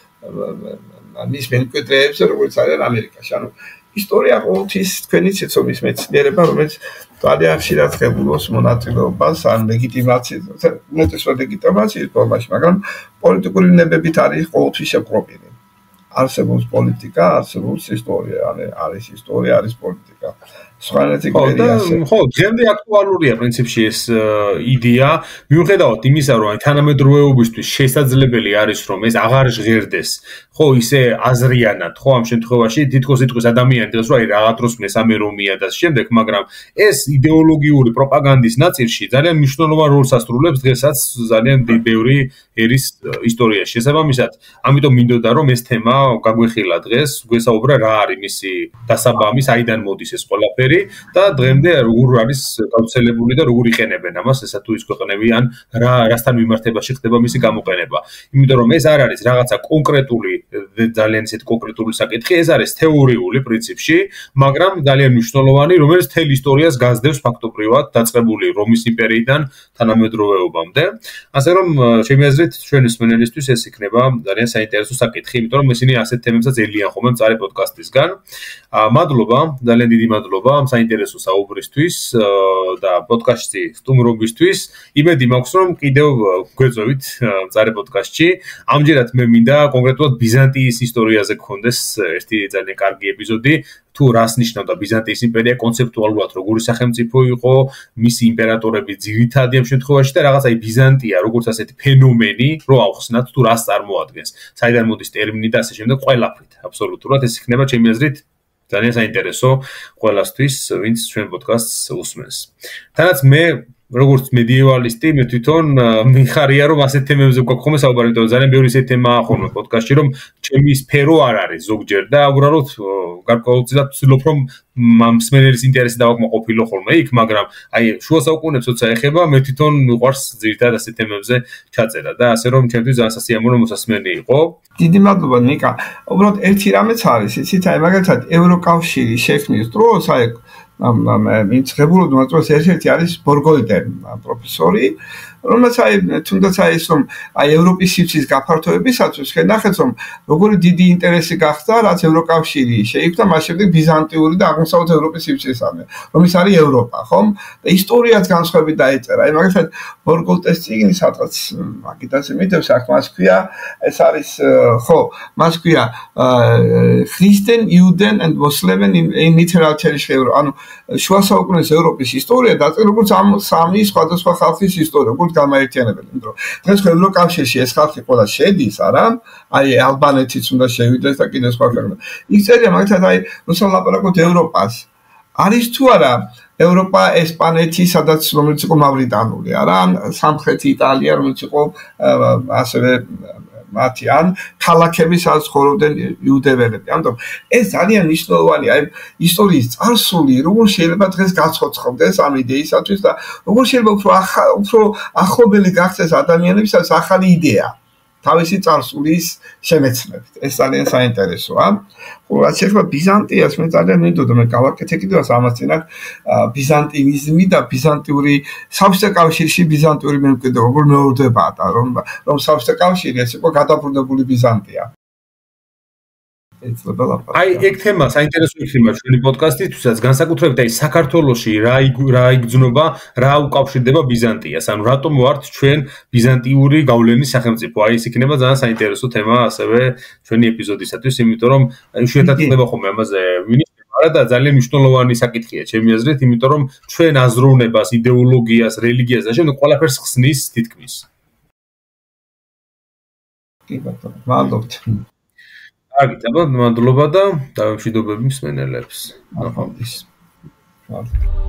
მის მემკვიდრეებზე, როგორც არიან ამერიკაში. ანუ ისტორია ყოველთვის თქვენი ცეცხლის მეცნიერება, რომელიც ძალიან ხშირად ხებულობს მონაწილეობას ან ლეგიტიმაციას, უმეტესად ლეგიტიმაციის ფორმაში, მაგრამ პოლიტიკური ნებებით არის ყოველთვის შეპყრობილი. არსებობს პოლიტიკა, არსებობს ისტორია, არის ისტორია, არის პოლიტიკა. სხვანაირად ხო, დღემდე აქტუალურია პრინციპში ეს იდეა, მიუხედავად იმისა, რომ თანამედროვეობისთვის შესაძლებელი არის, რომ ეს აღარ ჟღერდეს, ხო, ისე აზრიანად, ხო, ამ შემთხვევაში თითქოს თითქოს ადამიანი დღეს რა რაღაც დროს მესამე რომია და შემდეგ, მაგრამ ეს იდეოლოგიური პროპაგანდის ნაწილში ძალიან მნიშვნელოვან როლს ასრულებს დღესაც ძალიან ბევრი ერის ისტორიაში. შესაბამისად, ამიტომ მინდოდა რომ ეს თემა გაგვეხილა დღეს, გვესაუბრა რა არის მისი დასაბამი, საიდან მოდის ეს ყველაფერი და დღემდე როგორ არის გავრცელებული და როგორ იყენებენ ამას ესა თუ ის ქვეყნები ან რა რასთან მიმართებაში ხდება მისი გამოყენება. იმიტომ რომ ეს არ არის რაღაცა კონკრეტული ძალიან ისეთი კონკრეტული საკითხი, ეს არის თეორიული პრინციპში, მაგრამ ძალიან მნიშვნელოვანი, რომელიც მთელ ისტორიას გასდევს ფაქტობრივად დაწყებული რომის იმპერიიდან თანამედროვეობამდე. ასე რომ ჩემი აზრით ჩვენ მსმენელისთვის ეს იქნება ძალიან საინტერესო საკითხი, იმიტომ რომ ისინი ასეთ თემებსაც ელიან ხოლმე მწარე პოდკასტისგან. მადლობა, ძალიან დიდი მადლობა ამ საინტერესო საუბრისთვის და პოდკასტში სტუმრობისთვის. იმედი მაქვს, რომ კიდევ გვეწევით მწარე პოდკასტში. ამჯერად მე მინდა კონკრეტულად ბიზანტიის ისტორიაზე გქონდეს ერთი ძალიან კარგი ეპიზოდი. თუ რას ნიშნავდა ბიზანტიის იმპერია კონცეპტუალურად, როგორი სახელმწიფო იყო, მისი იმპერატორები ძირითადი ამ შემთხვევაში და რაღაც აი ბიზანტია, როგორც ასეთი ფენომენი, რო ავხსნათ თუ რას წარმოადგენს. საიდან მოდის ტერმინი და ასე შემდეგ, ყველაფრით, აბსოლუტურად ეს იქნება ჩემი აზრით ძალიან საინტერესო ყველასთვის, ვინც ჩვენ პოდკასტს უსმენს. თანაც მე როგორც მედიევალისტი, მე თვითონ მიხარია რომ ასეთ თემებზე გვაქვს ხოლმე საუბარი, იმიტომ რომ ძალიან ბევრი ესეთი თემაა ხოლმე პოდკასტში, რომ ჩემი სფერო არ არის ზოგჯერ და უბრალოდ გარკვეულწილად ვცდილობ რომ მსმენელის ინტერესი დავაკმაყოფილო ხოლმე იქ, მაგრამ აი შუა საუკუნეებს როცა ეხება, მე თვითონ მიყვარს ძირითადად ასეთ თემებზე ჩაწერა და ასე რომ ჩემთვის ძალიან სასიამოვნო მოსასმენი იყო. დიდი მადლობა ნიკა. უბრალოდ ერთი რამეც არის, იცით, აი მაგალითად ევროკავშირის შექმნის დროს აი მიცღებულობ მოწმეს ერთ-ერთი არის ბორგოიდენ პროფესორი, რომელსაც აი თუნდაც აი ის რომ აი ევროპის სივრცის გაფართოებისათვის ხედავთ რომ როგორი დიდი ინტერესი გახდა რაც ევროკავშირი შეიქმნა მას შემდეგ ბიზანტიური და აღმოსავლეთ ევროპის სივრცესამე, რომელიც არის ევროპა, ხომ? და ისტორიაც განსხვავებით დაეწერა. აი მაგალითად ბორგოიდენის წიგნი სადღაც მაგიტაც იმედებს აქ მას ქვია, ეს არის ხო, მას ქვია Christian, Juden and Muslim in literature euro. ანუ შუა საუკუნეების ევროპის ისტორია დაწერა როგორც ამ სამი სხვადასხვა ხალხის ისტორია, როგორც გამაერთიანებელი. იმიტომ რომ დღეს ევროკავშირში ეს ხალხი ყველა შედის, არა? აი ალბანეთიც უნდა შევიდეს და კიდე სხვა ქვეყნები. იქ წერია მაგალითად აი როცა ლაპარაკობთ ევროპას, არის თუ არა ევროპა, ესპანეთი, სადაც რომელიც იყო მავრიტანული, არა? ან სამხრეთი იტალია, რომელიც იყო ასევე მათი ან ქალაქები სადაც ცხოვრობდნენ იუდეველები. ამიტომ ეს ძალიან მნიშვნელოვანია აი ისტორიის წარსული, როგორ შეიძლება დღეს გაცოცხლდეს ამ იდეისათვის და როგორ შეიძლება უფრო უფრო ახლობელი გახდეს ადამიანებისათვის ახალი იდეა თავისი წარსულის შემეცნებით. ეს ძალიან საინტერესოა. ხო, რაც შეეხება ბიზანტიას, მე ძალიან მინდოდა მე გავაკეთე კიდევაც ამასთანავ ბიზანტინიზმი და ბიზანტიური საბჭოთა კავშირში ბიზანტიური მემკვიდრეობა როგორ მეორდება და რომ რომ საბჭოთა კავშირი ეს იყო გადაბრუნებული ბიზანტია. აი ეგ თემა საინტერესო იქნება ჩვენი პოდკასტისთვისაც, განსაკუთრებით აი საქართველოში რა რა იგრძნობა, რა უკავშირდება ბიზანტიას, ანუ რატომ ვართ ჩვენ ბიზანტიური გავლენის სახელმწიფო. აი ეს იქნება ძალიან საინტერესო თემა ასევე ჩვენი ეპიზოდისათვის, იმიტომ რომ იშვიათად ხდება ხოლმე ამაზე მინისტრმა და ძალიან მნიშვნელოვანი საკითხია ჩემი აზრით, იმიტომ რომ ჩვენ აზროვნებას, იდეოლოგიას, რელიგიას და შემდეგ ყველაფერს ხსნის თითქმის. კი ბატონო, მადლობთ. აგით, აბა მადლობა და დავემშვიდობები მსმენელებს. ნახვამდის. მადლობა.